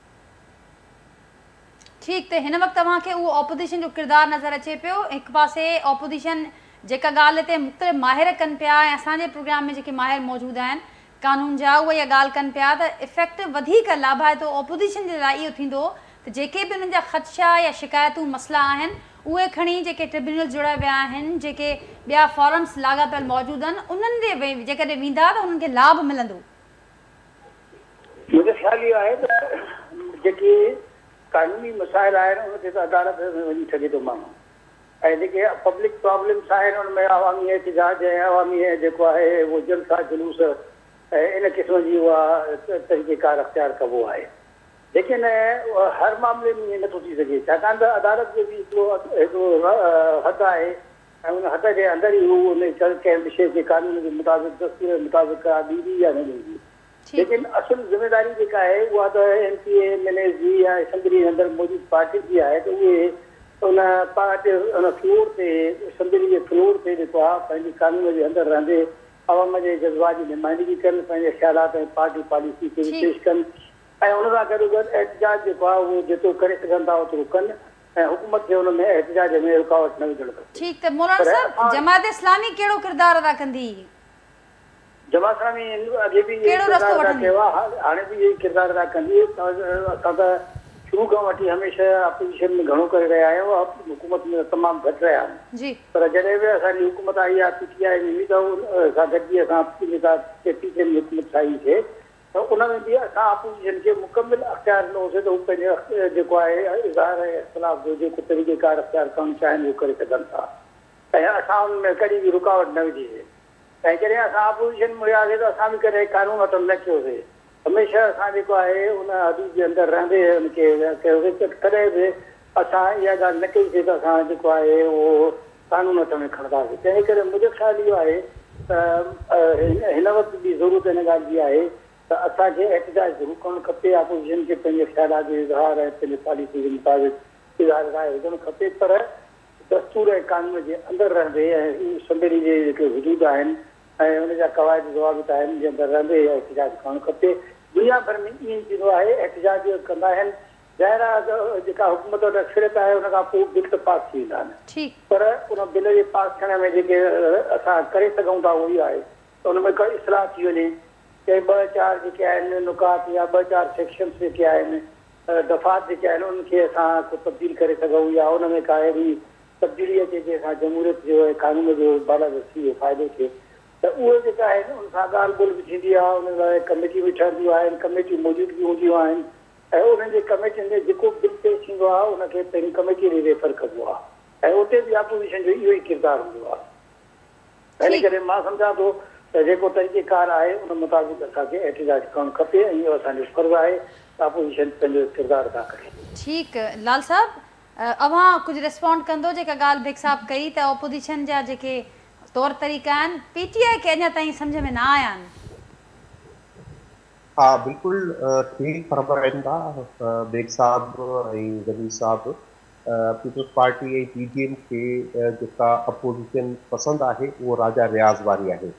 ठीकु, त हिन वक़्तु तव्हांखे उहो ऑपोजिशन जो किरदारु नज़र अचे पियो। हिकु पासे ऑपोजिशन जेका ॻाल्हि हिते मुख़्तलिफ़ माहिर कनि पिया ऐं असांजे प्रोग्राम में जेके माहिर मौजूदु आहिनि कानून जा, उहे इहा ॻाल्हि कनि पिया त इफेक्ट वधीक लाभाइतो ऑपोजिशन जे लाइ इहो थींदो त जेके बि उन्हनि जा ख़दशा या शिकायतूं मसइला आहिनि उहे खणी जेके ट्रिब्यूनल जुड़ा विया आहिनि, जेके ॿिया फॉरम्स लाॻापियल मौजूदु आहिनि, उन्हनि जे जेकॾहिं वेंदा त उन्हनि खे लाभ मिलंदो। मुंहिंजो ख़्यालु इहो आहे त जेके कानूनी मसाइल आहिनि उन ते त अदालत में वञी सघे थो माण्हू, ऐं जेके पब्लिक प्रॉब्लम्स आहिनि उनमें अवामी एहतजाज ऐं अवामी जेको आहे उहो जलसा जुलूस ऐं इन क़िस्म जी उहा तरीक़ेकार अख़्तियार कबो आहे। लेकिन हर मामले में ईअं नथो थी सघे, छाकाणि त अदालत जो बि हिकिड़ो हिकिड़ो हद आहे ऐं उन हद जे अंदरि ई हू उन कंहिं विषय जे कानून जे मुताबिक़ दस्तूर जे मुताबिक़ ॾींदी या न ॾींदी। लेकिन असुल ज़िम्मेदारी जेका आहे उहा त M P A M L A जी या असेंबली जे अंदरि मौजूदु पार्टी जी आहे त उहे उन पार्टी उन फ्लोर ते, असेंबली जे फ्लोर ते जेको आहे पंहिंजे कानून जे अंदरि रहंदे अवाम जे जज़्बात जी नुमाइंदगी कनि, पंहिंजे ख़्यालात ऐं पार्टी पॉलिसी खे पेश कनि ऐं उन सां गॾोगॾु एहतजाज जेको आहे उहो जेतिरो करे सघनि था ओतिरो कनि ऐं हुकूमत खे हुन में एहतजाज में रुकावट न विझणु खपे। ठीकु, त मौलाना साहब जमात इस्लामी कहिड़ो किरदारु अदा कंदी? जमात इस्लामी अॻे बि हाणे बि इहो किरदारु अदा कंदी। असां त शुरू खां वठी हमेशह अपोजिशन में घणो करे रहिया आहियूं, हुकूमत में तमामु घटि रहिया आहियूं, पर जॾहिं बि असांजी हुकूमत आई आहे पी टी आई में बि त उन सां गॾु असां जेका पीटीए में हुकूमत ठाही थिए त उन में बि असां अपोजिशन खे मुकमिल अख़्तियार ॾिनोसीं त हू पंहिंजे जेको आहे इज़हार इख़्तिलाफ़ जो जेको तरीक़ेकार अख़्तियार करणु चाहिनि उहो करे सघनि था ऐं असां उन में कॾहिं बि रुकावट न विझीसीं। ऐं जॾहिं असां अपोजिशन में हुयासीं त असां बि कॾहिं कानून हथु न कयोसीं, हमेशह असां जेको आहे उन हदूद जे अंदरि रहंदे हुनखे कयोसीं त कॾहिं बि असां इहा ॻाल्हि न कईसीं त असां जेको आहे उहो कानून हथ में खणंदासीं। तंहिं करे मुंहिंजो ख़्यालु इहो आहे त हिन वक़्तु बि ज़रूरत हिन ॻाल्हि जी आहे त असांखे एहतजाज ज़रूरु करणु खपे, अपोजिशन खे पंहिंजे ख़्यालात जो इज़हार ऐं पंहिंजे पॉलिसी जे मुताबिक़ इज़हार राय हुजणु खपे, पर दस्तूर ऐं कानून जे अंदरि रहंदे ऐं असेंबली जे जेके हुजूद आहिनि ऐं उनजा क़वाइद ज़वाबित आहिनि जे अंदरि रहंदे एहतजाज करणु खपे। दुनिया भर में ईअं थींदो आहे, एहतजाज कंदा आहिनि ज़ाहिर आहे जेका हुकूमत वटि अक्सरियत आहे उन खां पोइ बिल त पास थी वेंदा आहिनि, पर उन बिल जे पास थियण में जेके असां करे सघूं था उहो ई आहे त उन में का इस्लाह थी वञे, के ॿ चारि जेके आहिनि नुकात या ॿ चारि सेक्शन्स जेके आहिनि दफ़ात जेके आहिनि उनखे असां को तब्दील करे सघूं या उन में का अहिड़ी तब्दीली अचे जंहिंसां जमहूरियत जो ऐं कानून जो बालादस्ती जो फ़ाइदो थिए त उहे जेका आहिनि उन सां ॻाल्हि ॿोल बि थींदी आहे। उन लाइ कमेटी बि ठहंदियूं आहिनि, कमेटी मौजूदगी हूंदियूं आहिनि ऐं उन्हनि जे कमेटियुनि में जेको बिल पेश थींदो आहे उनखे पहिरीं कमेटी ॾे रेफर कबो आहे ऐं उते बि अपोज़िशन जो इहो ई किरदारु हूंदो आहे। इन करे मां सम्झां थो त जेको तरीक़ेकार आहे उन मुताबिक़ असांखे एहतिजाज करणु खपे ऐं इहो असांजो फर्ज़ु आहे त अपोज़िशन पंहिंजो किरदारु अदा करे। ठीकु लाल साहब अवां कुझु रिस्पॉन्ड कंदो जेका ॻाल्हि बेग साहब कई त ऑपोज़िशन जा जेके तौर तरीक़ा आहिनि पीटीआई खे अञा ताईं सम्झ में न आया आहिनि? हा बिल्कुलु ठीक फरमाइनि था बेग साहब ऐं ज़मीर साहब। पीपल्स पार्टी ऐं पीडीएम खे जेका अपोज़िशन पसंदि आहे उहो राजा रियाज़ वारी आहे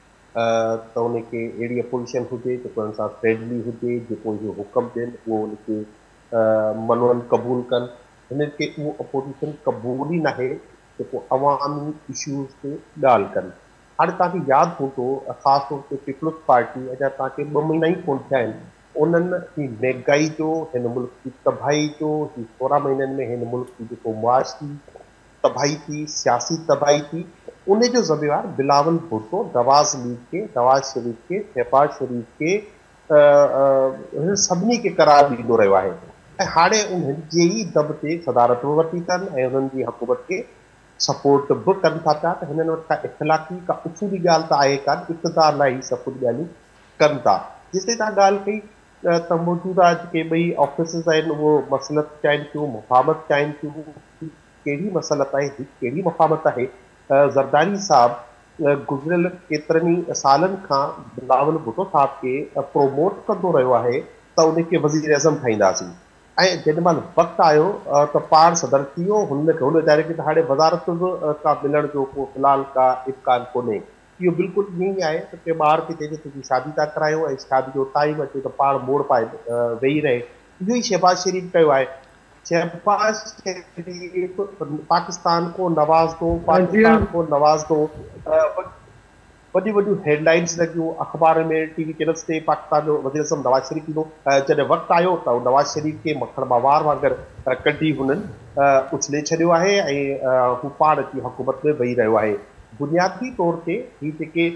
त उनखे अहिड़ी अपोज़िशन हुजे जेको हुन सां फ्रेंडली हुजे, जेको इहो हुकुम ॾियनि उहो उनखे मञनि क़बूल कनि। हिननि खे उहो अपोज़िशन क़बूल ई नाहे जेको अवामी इशूज़ ते ॻाल्हि कनि। हाणे तव्हांखे यादि हूंदो ख़ासि तौर ते पीपल्स पार्टी अञा तव्हांखे ॿ महीना ई कोन थिया आहिनि, उन्हनि ही महांगाई जो हिन मुल्क जी तबाही जो ही सोरहं महीननि में हिन मुल्क जी जेको मुआशी तबाही थी, सियासी तबाही थी, उन जो ज़िम्मेवार बिलावल भुट्टो नवाज़ लीग खे, नवाज़ शरीफ़ खे, शहबाज शरीफ़ खे हिन सभिनी खे करार ॾींदो रहियो आहे ऐं हाणे उन्हनि जे ई दब ते सदारत बि वरिती अथनि ऐं उन्हनि जी हुकूमत खे सपोर्ट बि कनि था पिया त हिननि वटि का इख़्लाक़ी का उसूली ॻाल्हि त आहे कान, इक़्तिदार लाइ ई सभु कुझु ॻाल्हियूं कनि था। जेसिताईं तव्हां ॻाल्हि कई त मौजूदा जेके ॿई ऑफिसिस आहिनि उहो मसलत चाहिनि थियूं, मुफ़ाहमत चाहिनि थियूं। कहिड़ी मसलत आहे, कहिड़ी मुफ़ाहमत आहे? ज़रदारी साहब गुज़िरियल केतिरनि ई सालनि खां बिलावल भुट्टो साहब खे प्रोमोट कंदो रहियो आहे त उनखे वज़ीर आज़म ठाहींदासीं ऐं जेॾी महिल वक़्तु आयो त पाण सदर थी वियो, हुन हुन वीचारे खे त हाणे वज़ारत बि का मिलण जो को फ़िलहाल का इम्कान कोन्हे। इहो बिल्कुलु ईअं ई आहे त के ॿार खे चइजे तुंहिंजी शादी था करायूं ऐं शादी जो टाइम अचे त पाण मोड़ पाए वेही रहे, इहो ई शहबाज शरीफ़ कयो आहे। शहबाज शरीफ़ पाकिस्तान को नवाज़ दो, पाकिस्तान को नवाज़ दो, वॾियूं वॾियूं हेडलाइंस लॻियूं अख़बार में, टीवी चैनल्स ते पाकिस्तान जो वज़ीर आज़म नवाज़ शरीफ़ ईंदो। जॾहिं वक़्तु आयो त नवाज़ शरीफ़ खे मखण बावार वांगुरु कढी हुननि उछले छॾियो आहे ऐं हू पाण अची हुकूमत में वेही रहियो आहे। बुनियादी तौर ते ही जेके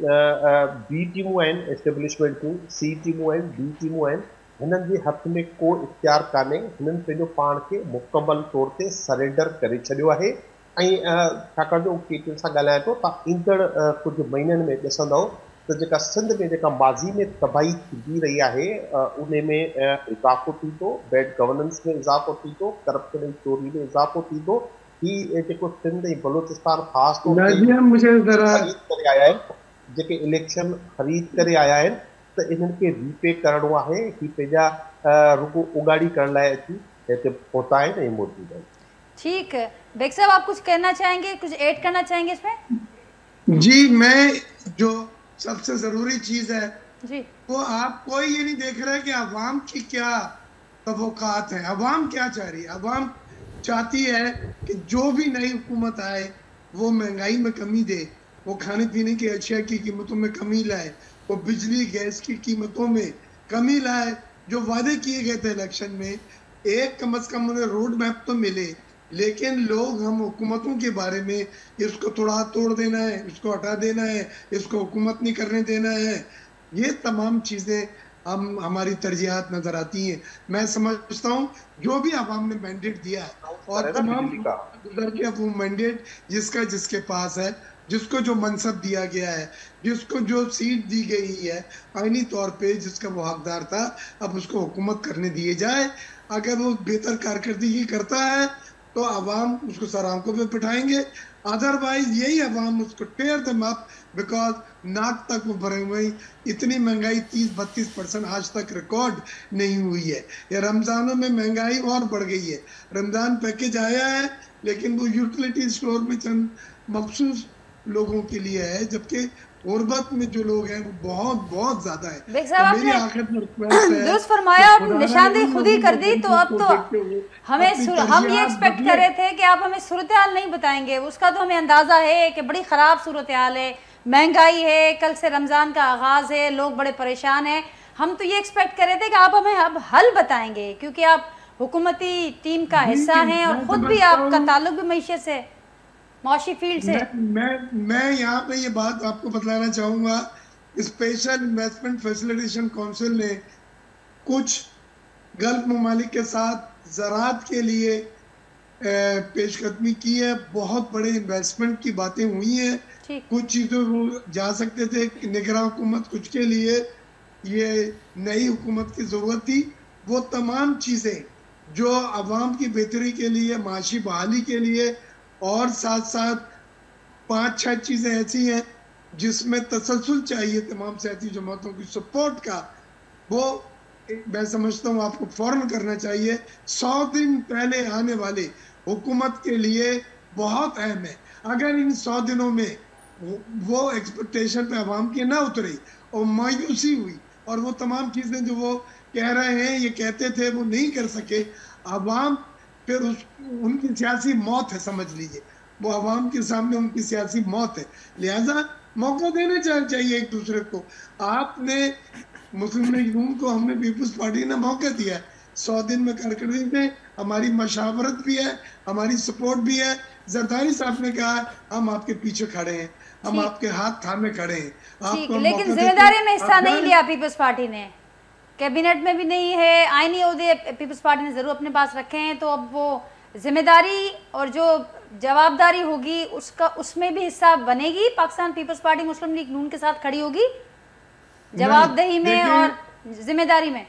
बी टीमूं आहिनि एस्टेब्लिशमेंट जूं, सी टीमूं आहिनि, बी टीमूं आहिनि, हिननि जे हथ में को इख्तियार कान्हे। हिननि पंहिंजो पाण खे मुकमल तौर ते सरेंडर करे छॾियो आहे ऐं छाकाणि जो केतिरनि सां ॻाल्हाए थो तव्हां ईंदड़ कुझु महीननि में ॾिसंदव त जेका सिंध में जेका माज़ी में तबाही थी रही आहे उन में इज़ाफ़ो थींदो, बैड गवर्नेंस में इज़ाफ़ो थींदो, करप्शन ऐं चोरी में इज़ाफ़ो थींदो। ही जेको सिंध ऐं बलोचिस्तान ख़ासि तौर ते ख़रीद करे आया आहिनि, जेके इलेक्शन ख़रीद करे आया आहिनि त इन्हनि खे रीपे करिणो आहे। ही पंहिंजा रुगो उगाड़ी करण लाइ अची हिते पहुता आहिनि ऐं मौजूदु आहिनि। ठीक है बेग साहब, आप कुछ कहना चाहेंगे, कुछ ऐड करना चाहेंगे इसमें? जी, मैं जो सबसे जरूरी चीज है जी वो आप कोई ये नहीं देख रहा है कि अवाम की क्या तवक्कात है, अवाम क्या चाह रही है। अवाम चाहती है कि जो भी नई हुकूमत आए वो महंगाई में कमी दे, वो खाने पीने की अशिया की कीमतों में कमी लाए, वो बिजली गैस की कीमतों में कमी लाए। जो वादे किए गए थे इलेक्शन में, एक कम अज कम उन्हें रोड मैप तो मिले, लेकिन लोग हम हुकूमतों के बारे में इसको थोड़ा तोड़ देना है, इसको हटा देना है, इसको हुकूमत नहीं करने देना है, ये तमाम चीज़ें हम हमारी तरजीहात नजर आती हैं। मैं समझता हूँ जो भी आवाम ने मैंडेट दिया है और तमाम गुजर के वो मैंडेट जिसका जिसके पास है, जिसको जो मनसब दिया गया है, जिसको जो सीट दी गई है आईनी तौर पे जिसका वो हकदार था, अब उसको हुकूमत करने दिए जाए। अगर वो बेहतर कारकर्दगी करता है तो अवाम उसको सर आंखों पे बिठाएंगे, अदरवाइज यही अवाम उसको टेयर दम अप, बिकॉज नाक तक वो भरे हुए। इतनी महंगाई तीस बत्तीस परसेंट आज तक रिकॉर्ड नहीं हुई है। ये रमज़ानों में महंगाई और बढ़ गई है। रमज़ान पैकेज आया है लेकिन वो यूटिलिटी स्टोर में चंद मखसूस लोगों के लिए है, जबकि गुर्बत में जो लोग हैं वो बहुत बहुत ज्यादा है। बेग साहब तो मेरी आपने आखिर में रिक्वेस्ट है, दुरुस्त फरमाया, कि आप खुदा निशानदेही ने खुद ही कर दी। तो अब तो देखते हुए हमें अपनी सुर, हम ये तरजीहात एक्सपेक्ट बदले। कर रहे थे कि आप हमें सूरत हाल नहीं बताएंगे, उसका तो हमें अंदाजा है कि बड़ी खराब सूरत हाल है, महंगाई है, कल से रमजान का आगाज है, लोग बड़े परेशान हैं। हम तो ये एक्सपेक्ट कर रहे थे कि आप हमें अब हल बताएंगे, क्योंकि आप हुकूमती टीम का हिस्सा हैं और खुद भी आपका ताल्लुक भी मईशत से, मौशी फील्ड से। मैं मैं मैं यहाँ पे ये बात आपको बतलाना चाहूँगा, स्पेशल इन्वेस्टमेंट फैसिलिटेशन काउंसिल ने कुछ गल्फ ममालिक के साथ ज़राअत के लिए पेशकदमी की है। बहुत बड़े इन्वेस्टमेंट की बातें हुई हैं, कुछ चीज़ों वो जा सकते थे निगरान हुकूमत, कुछ के लिए ये नई हुकूमत की ज़रूरत थी। वो तमाम चीज़ें जो आवाम की बेहतरी के लिए, माशी बहाली के लिए, और साथ साथ पांच छह चीज़ें ऐसी हैं जिसमें तसलसल चाहिए तमाम सियासी जमातों की सपोर्ट का, वो मैं समझता हूँ आपको फौरन करना चाहिए। सौ दिन पहले आने वाले हुकूमत के लिए बहुत अहम है। अगर इन सौ दिनों में वो एक्सपेक्टेशन पे आवाम की ना उतरी और मायूसी हुई और वो तमाम चीज़ें जो वो कह रहे हैं, ये कहते थे, वो नहीं कर सके, आवाम फिर उस उनकी सियासी मौत है, समझ लीजिए वो आवाम के सामने उनकी सियासी मौत है। लिहाजा मौका देने चाहिए एक दूसरे को। आपने मुस्लिम लीग नून को, हमने पीपल्स पार्टी ने मौका दिया है, सौ दिन में कारकर्दगी में हमारी मशावरत भी है, हमारी सपोर्ट भी है। जरदारी साहब ने कहा हम आपके पीछे खड़े हैं, हम आपके हाथ थामे खड़े हैं। आपको लेकिन जिम्मेदारी में हिस्सा नहीं लिया पीपल्स पार्टी ने, कैबिनेट में भी नहीं है, आईनी ओहदे पीपल्स पार्टी ने जरूर अपने पास रखे हैं। तो अब वो जिम्मेदारी और जो जवाबदारी होगी उसका, उसमें भी हिस्सा बनेगी। Pakistan Peoples Party Muslim League Noon के साथ खड़ी होगी जवाबदेही में और जिम्मेदारी में।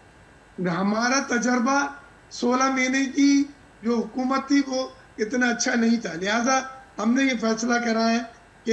हमारा तजर्बा सोलह महीने की जो हुकूमत थी वो इतना अच्छा नहीं था, लिहाजा हमने ये फैसला करा है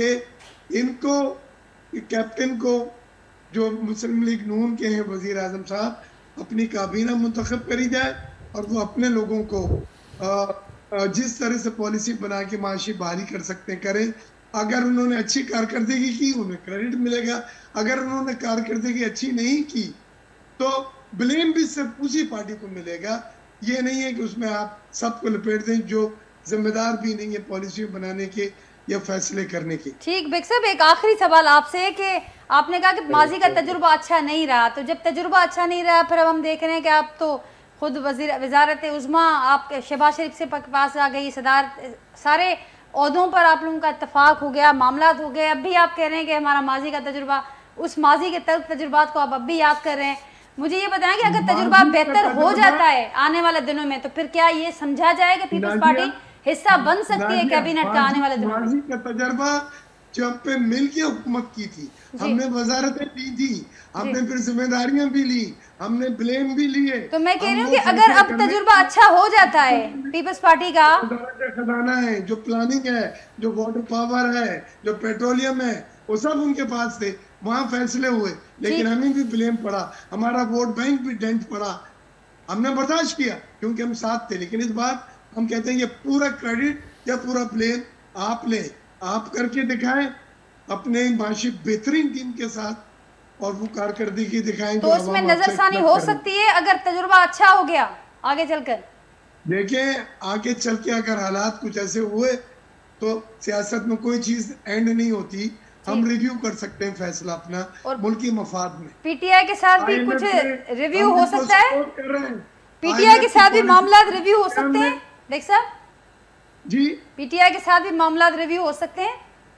कि इनको, कैप्टन को जो मुस्लिम लीग नून के हैं वजीर आजम साहब, अपनी काबीना मुंतखब करी जाए और वो अपने लोगों को आ, आ, जिस तरह से पॉलिसी बना के माशी बहाली कर सकते हैं करें। अगर उन्होंने अच्छी कारकर्दगी की उन्हें क्रेडिट मिलेगा, अगर उन्होंने कारकर्दगी अच्छी नहीं की तो ब्लेम भी सिर्फ उसी पार्टी को मिलेगा। ये नहीं है कि उसमें आप सबको लपेट दें जो जिम्मेदार भी नहीं है पॉलिसी बनाने के या फैसले करने के। ठीक बेग साहब, एक आखिरी सवाल आपसे कि आपने कहा कि माजी का तजुर्बा अच्छा नहीं रहा, तो जब तजुर्बा अच्छा नहीं रहा फिर अब हम देख रहे हैं कि आप तो खुद वजीर वजारत उज़्मा आप शहबाज शरीफ से पास आ गई, सदारत, सारे ओहदों पर आप लोगों का इत्तफाक हो गया, मामला हो गए। अब भी आप कह रहे हैं कि हमारा माजी का तजुर्बा, उस माजी के तल्ख तजुर्बात को आप अब भी याद कर रहे हैं। मुझे ये बताएं कि अगर तजुर्बा बेहतर हो जाता है आने वाले दिनों में तो फिर क्या ये समझा जाए कि पीपल्स पार्टी हिस्सा बन सकती है कैबिनेट का आने वाले दिनों में? माजी का तजर्बा जब पे मिल के हुकूमत की थी, हमने वजारतें दी थी, हमने फिर जिम्मेदारियां भी ली, हमने ब्लेम भी लिए। तो मैं कह रही हूँ कि अगर अब तजुर्बा अच्छा हो जाता है पीपल्स पार्टी का, खजाना है, जो प्लानिंग है, जो वाटर पावर है, जो पेट्रोलियम है, वो सब उनके पास थे, वहाँ फैसले हुए, लेकिन हमें भी ब्लेम पड़ा, हमारा वोट बैंक भी डेंट पड़ा, हमने बर्दाश्त किया क्योंकि हम साथ थे। लेकिन इस बार हम कहते हैं ये पूरा क्रेडिट या पूरा ब्लेम आप ले, आप करके दिखाएं अपने माशी बेहतरीन टीम के साथ और वो कारकर्दगी दिखाएं। तो उसमें नजरसानी हो सकती है अगर तजुर्बा अच्छा हो गया आगे चलकर। देखिए आगे चल के अगर हालात कुछ ऐसे हुए तो सियासत में कोई चीज एंड नहीं होती, हम रिव्यू कर सकते हैं फैसला अपना और मुल्की मफाद में। पीटीआई के साथ भी कुछ रिव्यू हो सकता है, पीटीआई के साथ भी मामला रिव्यू हो सकते हैं देख साहब जी, पीटीआई के साथ भी मामला रिव्यू हो सकते हैं।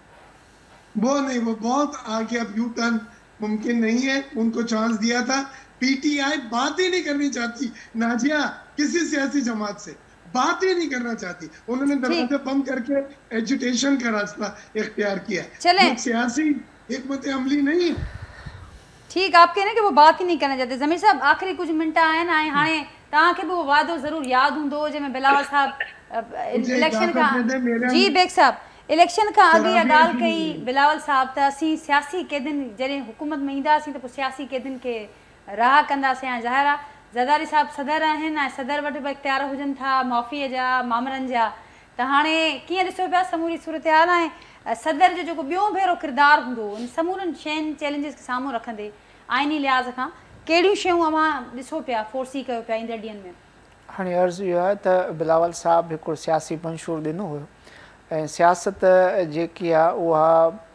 वो नहीं, वो बहुत आगे अब यू टर्न मुमकिन नहीं है, उनको चांस दिया था। पीटीआई बात ही नहीं करनी चाहती नाजिया किसी सियासी जमात से, बात ही नहीं करना चाहती। उन्होंने दरवाजे बंद करके एजुटेशन का रास्ता इख्तियार किया, चले सियासी हिकमत अमली नहीं। ठीक, आप कह रहे हैं कि वो बात ही नहीं करना चाहते। जमीर साहब आखिरी कुछ मिनट आए ना आए हाणे तव्हांखे भी वो वादो ज़रूर याद हूंदो जंहिंमें बिलावल साहब इलेक्शन का, जी बेग साहब इलेक्शन का अॻु इहा ॻाल्हि कई बिलावल साहब त असीं सियासी क़ैदिन जॾहिं हुकूमत में ईंदासीं त पोइ सियासी क़ैदिन खे रहा कंदासीं। ऐं ज़ाहिर आहे ज़रदारी साहब सदर आहिनि ऐं सदर वटि बि इख़्तियार हुजनि था माफ़ीअ जा, मामरनि जा, त हाणे कीअं ॾिसो पिया समूरी सूरत हाल ऐं सदर जो जेको ॿियो भेरो किरदारु हूंदो उन समूरनि शयुनि चैलेंजिस खे साम्हूं रखंदे आइनी लिहाज़ खां कहिड़ियूं शयूं अव्हां ॾिसो पिया फोर्सी कयो पिया ईंदड़ ॾींहंनि में? हाणे अर्ज़ु इहो आहे त बिलावल साहिबु हिकिड़ो सियासी मंशूर ॾिनो हुयो ऐं सियासत जेकी आहे उहा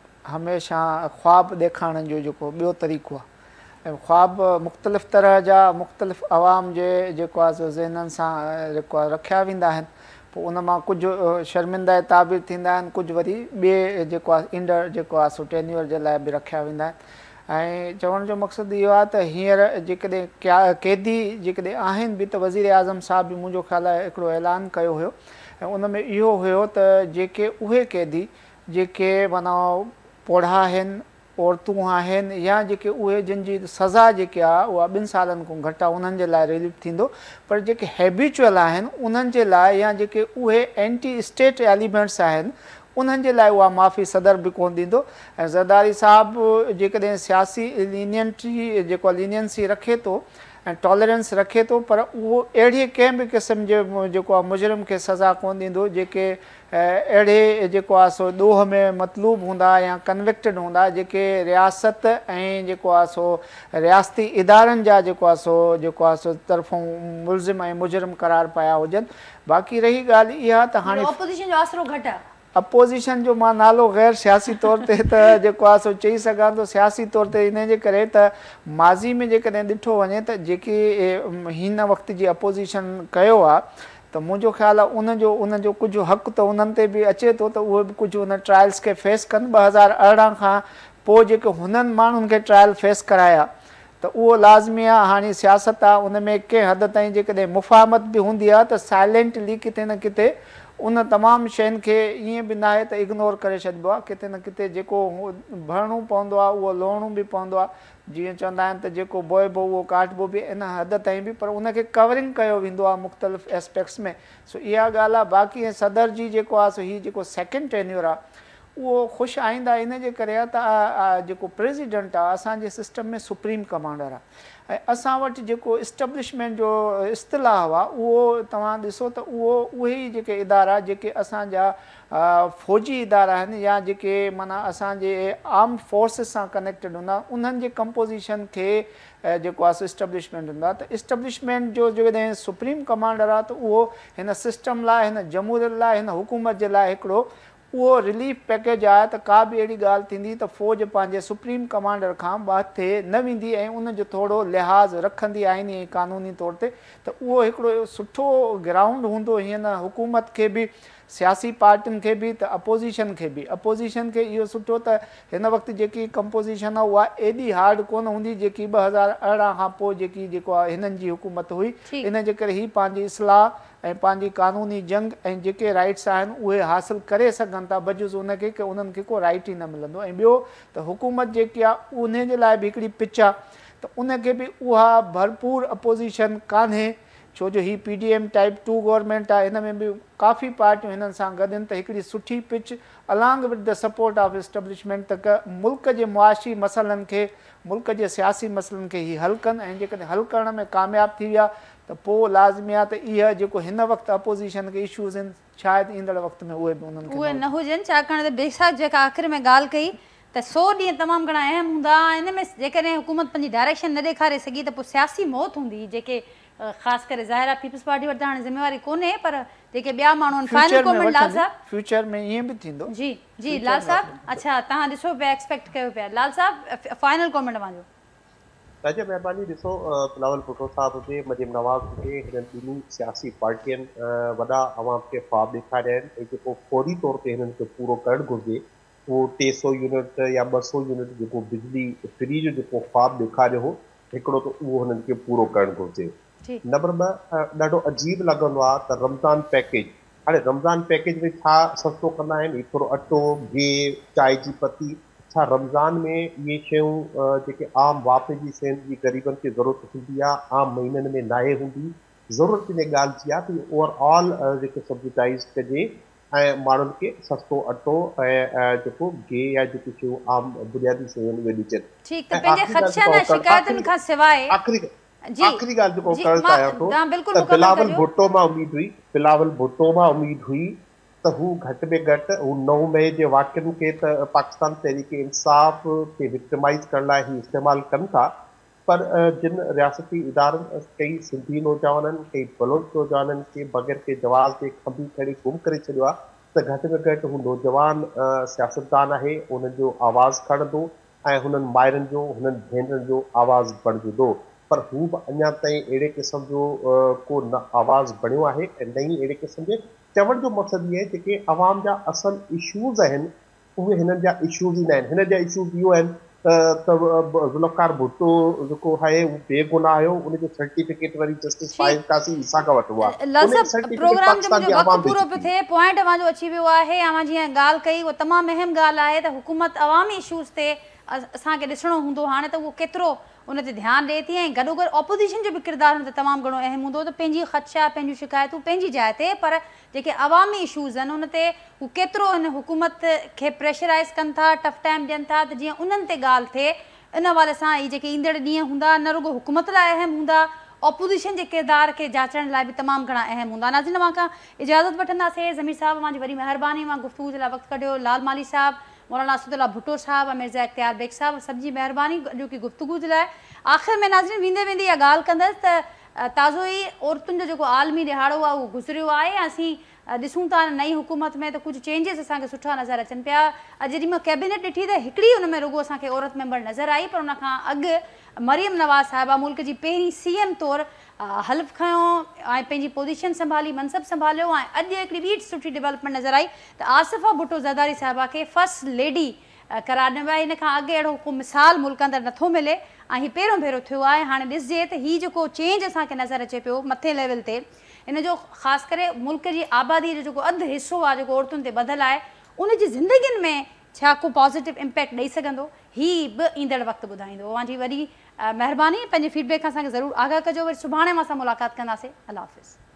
हमेशह ख़्वाब ॾेखारण जो जेको ॿियो तरीक़ो आहे ऐं ख़्वाब मुख़्तलिफ़ तरह जा मुख़्तलिफ़ अवाम जे जेको आहे सो ज़हननि सां जेको आहे रखिया वेंदा आहिनि पोइ उन मां कुझु शर्मिंदा ताबीर थींदा आहिनि कुझु वरी ॿिए जेको आहे ईंदड़ जेको आहे सो टेन्यूअर जे लाइ बि रखिया वेंदा आहिनि ऐं चवण जो मक़सदु इहो आहे त हींअर जेकॾहिं क्या क़ैदी जेकॾहिं आहिनि बि त वज़ीर आज़म साहिब बि मुंहिंजो ख़्यालु आहे हिकिड़ो ऐलान कयो हुयो ऐं उन में इहो हुयो त जेके उहे क़ैदी जेके माना पोढ़ा आहिनि औरतूं आहिनि या जेके उहे जिन जी सज़ा जेके आहे उहा ॿिनि सालनि खां घटि आहे उन्हनि जे लाइ रिलीफ थींदो पर जेके हैबिचुअल आहिनि उन्हनि जे लाइ या जेके उहे एंटी स्टेट एलिमेंट्स आहिनि उन्हनि जे लाइ उहा माफ़ी सदर बि कोन ॾींदो ऐं ज़रदारी साहिबु जेकॾहिं सियासी लीनियंटी जेको आहे लीनियंसी रखे थो ऐं टॉलरेंस रखे थो पर उहो अहिड़े कंहिं बि क़िस्म जे जेको आहे मुजरिम खे सज़ा कोन ॾींदो जेके अहिड़े जेको आहे सो ॾोह में मतलूब हूंदा या कन्विक्टेड हूंदा जेके रियासत ऐं जेको आहे सो रियासती इदारनि जा जेको आहे सो जेको आहे सो तरफ़ां मुलज़िम ऐं मुजरिम करार पाया हुजनि। बाक़ी रही ॻाल्हि इहा त हाणे ऑपोज़िशन जो आसिरो घटि आहे अपोज़िशन जो मां नालो ग़ैर सियासी तौर ते त जेको आहे सो चई सघां थो सियासी तौर ते इन जे करे त माज़ी में जेकॾहिं ॾिठो वञे त जेकी हिन वक़्त जी अपोज़िशन कयो आहे त मुंहिंजो ख़्यालु आहे उनजो उनजो कुझु हक़ु त उन्हनि ते बि अचे थो त उहे बि कुझु उन ट्रायल्स खे फेस कनि ॿ हज़ार अरिड़हं खां पोइ जेके हुननि माण्हुनि खे ट्रायल फेस कराया त उहो लाज़मी आहे। हाणे सियासत आहे उन में कंहिं हद ताईं जेकॾहिं मुफ़ाहमत बि हूंदी आहे त साइलेंटली किथे न किथे उन तमामु शयुनि खे ईअं बि न आहे त इग्नोर करे छॾिबो आहे किथे न किथे जेको भरणो पवंदो आहे उहो लहणो बि पवंदो आहे जीअं चवंदा आहिनि त जेको बोइबो उहो काटिबो बि इन हद ताईं बि पर उनखे कवरिंग कयो वेंदो आहे मुख़्तलिफ़ एस्पेक्ट्स में। सो इहा ॻाल्हि आहे। बाक़ी ऐं सदर जी जेको आहे सो हीउ जेको सेकेंड टेन्यूर आहे उहो ख़ुशि आईंदा इन जे करे आहे त जेको प्रेसिडेंट आहे असांजे सिस्टम में सुप्रीम कमांडर आहे ऐं असां वटि जेको इस्टेब्लिशमेंट जो इस्तिलाह आहे उहो तव्हां ॾिसो त उहो उहे ई जेके इदारा जेके असांजा फ़ौजी इदारा आहिनि या जेके माना असांजे आर्म फोर्सिस सां कनेक्टेड हूंदा उन्हनि जे कंपोज़िशन खे जेको आहे इस्टेब्लिशमेंट हूंदा त इस्टेब्लिशमेंट जो जेकॾहिं सुप्रीम कमांडर आहे त उहो हिन सिस्टम लाइ हिन जमहूरियत लाइ हिन हुकूमत जे लाइ हिकिड़ो उहो रिलीफ पैकेज आहे त का बि अहिड़ी ॻाल्हि थींदी त फ़ौज पंहिंजे सुप्रीम कमांडर खां ॿाहिरि न वेंदी ऐं उनजो थोरो लिहाज़ रखंदी आइनी ऐं क़ानूनी तौर ते त उहो हिकिड़ो सुठो ग्राउंड हूंदो हीअं न हुकूमत खे बि सियासी पार्टियुनि खे बि त अपोज़िशन खे बि अपोज़िशन खे इहो सुठो त हिन वक़्तु जेकी कंपोज़िशन आहे उहा एॾी हार्ड कोन हूंदी जेकी ॿ हज़ार अरिड़हं खां पोइ जेकी जेको आहे हिननि जी हुकूमत हुई इन जे करे हीअ पंहिंजी इस्लाह ऐं पंहिंजी कानूनी जंग ऐं जेके राइट्स आहिनि उहे हासिलु करे सघनि था बजुज़ उनखे की उन्हनि खे को राइट ई न मिलंदो। ऐं ॿियो त हुकूमत जेकी आहे उन जे लाइ बि हिकिड़ी पिच आहे त उनखे बि उहा भरपूर अपोज़िशन कान्हे छो जो हीअ P D M type two government आहे हिन में बि काफ़ी पार्टियूं हिननि सां गॾु आहिनि त हिकिड़ी सुठी pitch along with the support of establishment त क मुल्क जे मुआशी मसइलनि खे मुल्क जे सियासी मसइलनि खे हीअ हल कनि ऐं जेकॾहिं हल करण में कामयाबु थी विया त पोइ लाज़मी आहे त इहा जेको हिन वक़्तु अपोज़िशन खे इशूज़ आहिनि शायदि ईंदड़ वक़्त में उहे बि उन्हनि खे उहे न हुजनि छाकाणि त बेसाख जेका आख़िर में ॻाल्हि कई त सौ ॾींहं तमामु घणा अहम हूंदा इन में जेकॾहिं हुकूमत पंहिंजी डायरेक्शन न ॾेखारे सघी त पोइ सियासी मौत हूंदी जेके ख़ासि करे ज़ाहिर आहे पीपल्स पार्टी वटि हाणे ज़िम्मेवारी कोन्हे पर जेके ॿिया माण्हू आहिनि फाइनल कमेंट लाल साहब फ्यूचर में ईअं बि थींदो जी जी लाल साहब अच्छा तव्हां ॾिसो पिया एक्सपेक्ट कयो पिया लाल साहब फाइनल कमेंट तव्हांजो। राजा महिरबानी ॾिसो बिलावल भुट्टो साहिब हुजे मजीद नवाज़ हुजे हिननि ॿिन्ही सियासी पार्टियुनि वॾा अवाम खे ख़्वाब ॾेखारिया आहिनि ऐं जेको फौरी तौर ते हिननि खे पूरो करणु घुरिजे उहो टे सौ यूनिट या ॿ सौ यूनिट जेको बिजली फ्री जो जेको ख़्वाब ॾेखारियो हो हिकिड़ो त उहो हुननि खे पूरो करणु घुरिजे। नंबर ॿ ॾाढो अजीब लॻंदो आहे त रमज़ान पैकेज हाणे रमज़ान पैकेज में छा सस्तो कंदा आहिनि थोरो अटो गिहु चांहि जी पती छा रमज़ान में इहे शयूं जेके आम वापे जी शयुनि जी ग़रीबनि खे ज़रूरत हूंदी आहे आम महीननि में नाहे हूंदी ज़रूरत इन ॻाल्हि जी आहे कि ओवरऑल जेके सब्सिडाइज़ कजे ऐं माण्हुनि खे सस्तो अटो ऐं जेको गिहु या जेकी शयूं आम बुनियादी शयूं उहे ॾिजनि। आख़िरी ॻाल्हि जेको करणु चाहियां थो त बिलावल भुट्टो मां उमेद हुई बिलावल भुट्टो मां उमेद हुई त हू घटि में घटि हू नव मई जे वाक़िअनि खे त पाकिस्तान तहरीक इंसाफ़ खे विक्टिमाइज़ करण लाइ ही इस्तेमालु कनि था, पर जिन रियासती इदारनि कई सिंधी नौजवाननि कई बलोच नौजवाननि खे बग़ैर के जवाज़ जे खंबी खणी गुम करे छॾियो आहे, त घटि में घटि हू नौजवान सियासतदान आहे, उन्हनि जो आवाज़ु खणंदो ऐं हुननि माइरनि जो हुननि भेनरुनि जो आवाज़ु बणिजंदो। पर हू बि अञा ताईं अहिड़े क़िस्म जो को न आवाज़ु बणियो आहे ऐं न ई अहिड़े क़िस्म जे चवण जो मक़सदु इहो आहे जेके अवाम जा असल इशूज़ आहिनि उहे हिननि जा इशूज़ ई न आहिनि। हिन जा इशूज़ इहो आहिनि त ज़ुल्फ़कार भुट्टो जेको आहे उहो बेगुनाह हुयो, उनजो सर्टिफिकेट वरी जस्टिस फाइज़ कासी ईसा खां वठो आहे। प्रोग्राम जो मुंहिंजो वक़्तु पूरो पियो थिए, पॉइंट मुंहिंजो अची वियो आहे। मां जीअं ॻाल्हि कई उहा तमामु अहम ॻाल्हि आहे त हुकूमत अवामी इशूज़ ते असांखे ॾिसणो हूंदो हाणे त उहो केतिरो उन ते ध्यानु ॾिए थी, ऐं गॾोगॾु ऑपोज़िशन जो बि किरदारु हुन ते तमामु घणो अहम हूंदो त पंहिंजी ख़दशा पंहिंजूं शिकायतूं पंहिंजी जाइ ते, पर जेके अवामी इशूज़ आहिनि उन ते हू केतिरो हिन हुकूमत खे प्रेशराइज़ कनि था, टफ टाइम ॾियनि था त जीअं उन्हनि ते ॻाल्हि थिए। इन हवाले सां इहे जेके ईंदड़ ॾींहं हूंदा न रुॻो हुकूमत लाइ अहम हूंदा, ऑपोज़िशन जे किरदार खे जाचण लाइ बि तमामु घणा अहम हूंदा। नाज़रीन, मां खां इजाज़त वठंदासीं। ज़मीर साहिब, मां जी वॾी महिरबानी, मां गुफ़्तगू जे लाइ वक़्तु कढियो। लाल माली साहिब, मौलाना असदुल्ला भुट्टो साहिब, मिर्ज़ा इख्तियार बेग साहिब, सभ जी महिरबानी जो की गुफ़्तगू जे लाइ। आख़िर में नाज़रीन, वेंदे वेंदे इहा ॻाल्हि कंदसि त ताज़ो ई औरतुनि जो जेको आलमी ॾिहाड़ो आहे उहो गुज़रियो आहे। असीं ॾिसूं था नई हुकूमत में त कुझु चेंजिस असांखे सुठा नज़र अचनि पिया। अॼु जॾहिं मां कैबिनेट ॾिठी त हिकिड़ी हुन में रुॻो असांखे औरत मेंबर नज़र आई, पर उन खां अॻु मरियम नवाज़ साहिबा मुल्क जी पहिरीं सी एम तौरु हल्फ़ खयो ऐं पंहिंजी पोज़ीशन संभाली, मनसब संभालियो। ऐं अॼु हिकिड़ी ॿी सुठी डेवलपमेंट नज़र आई त आसिफ़ा भुट्टो ज़रदारी साहिबा खे फर्स्ट लेडी करार ॾिनो आहे। इन खां अॻु अहिड़ो को मिसाल मुल्क अंदरि नथो मिले ऐं हीउ पहिरियों भेरो थियो आहे। हाणे ॾिसजे त हीउ जेको चेंज असांखे नज़र अचे पियो मथे लेवल ते, इन जो ख़ासि करे मुल्क जी आबादी जो जेको अधु हिसो आहे जेको औरतुनि ते ॿधलु आहे, उन जी ज़िंदगियुनि में छा को पॉज़िटिव इम्पैक्ट ॾेई सघंदो, हीउ बि ईंदड़ वक़्तु ॿुधाईंदो। मुंहिंजी वॾी महिरबानी, पंहिंजे फीडबैक खां असांखे ज़रूरु आगाह कजो। वरी सुभाणे मां सां मुलाक़ात कंदासीं। अल्लाह हाफ़िज़।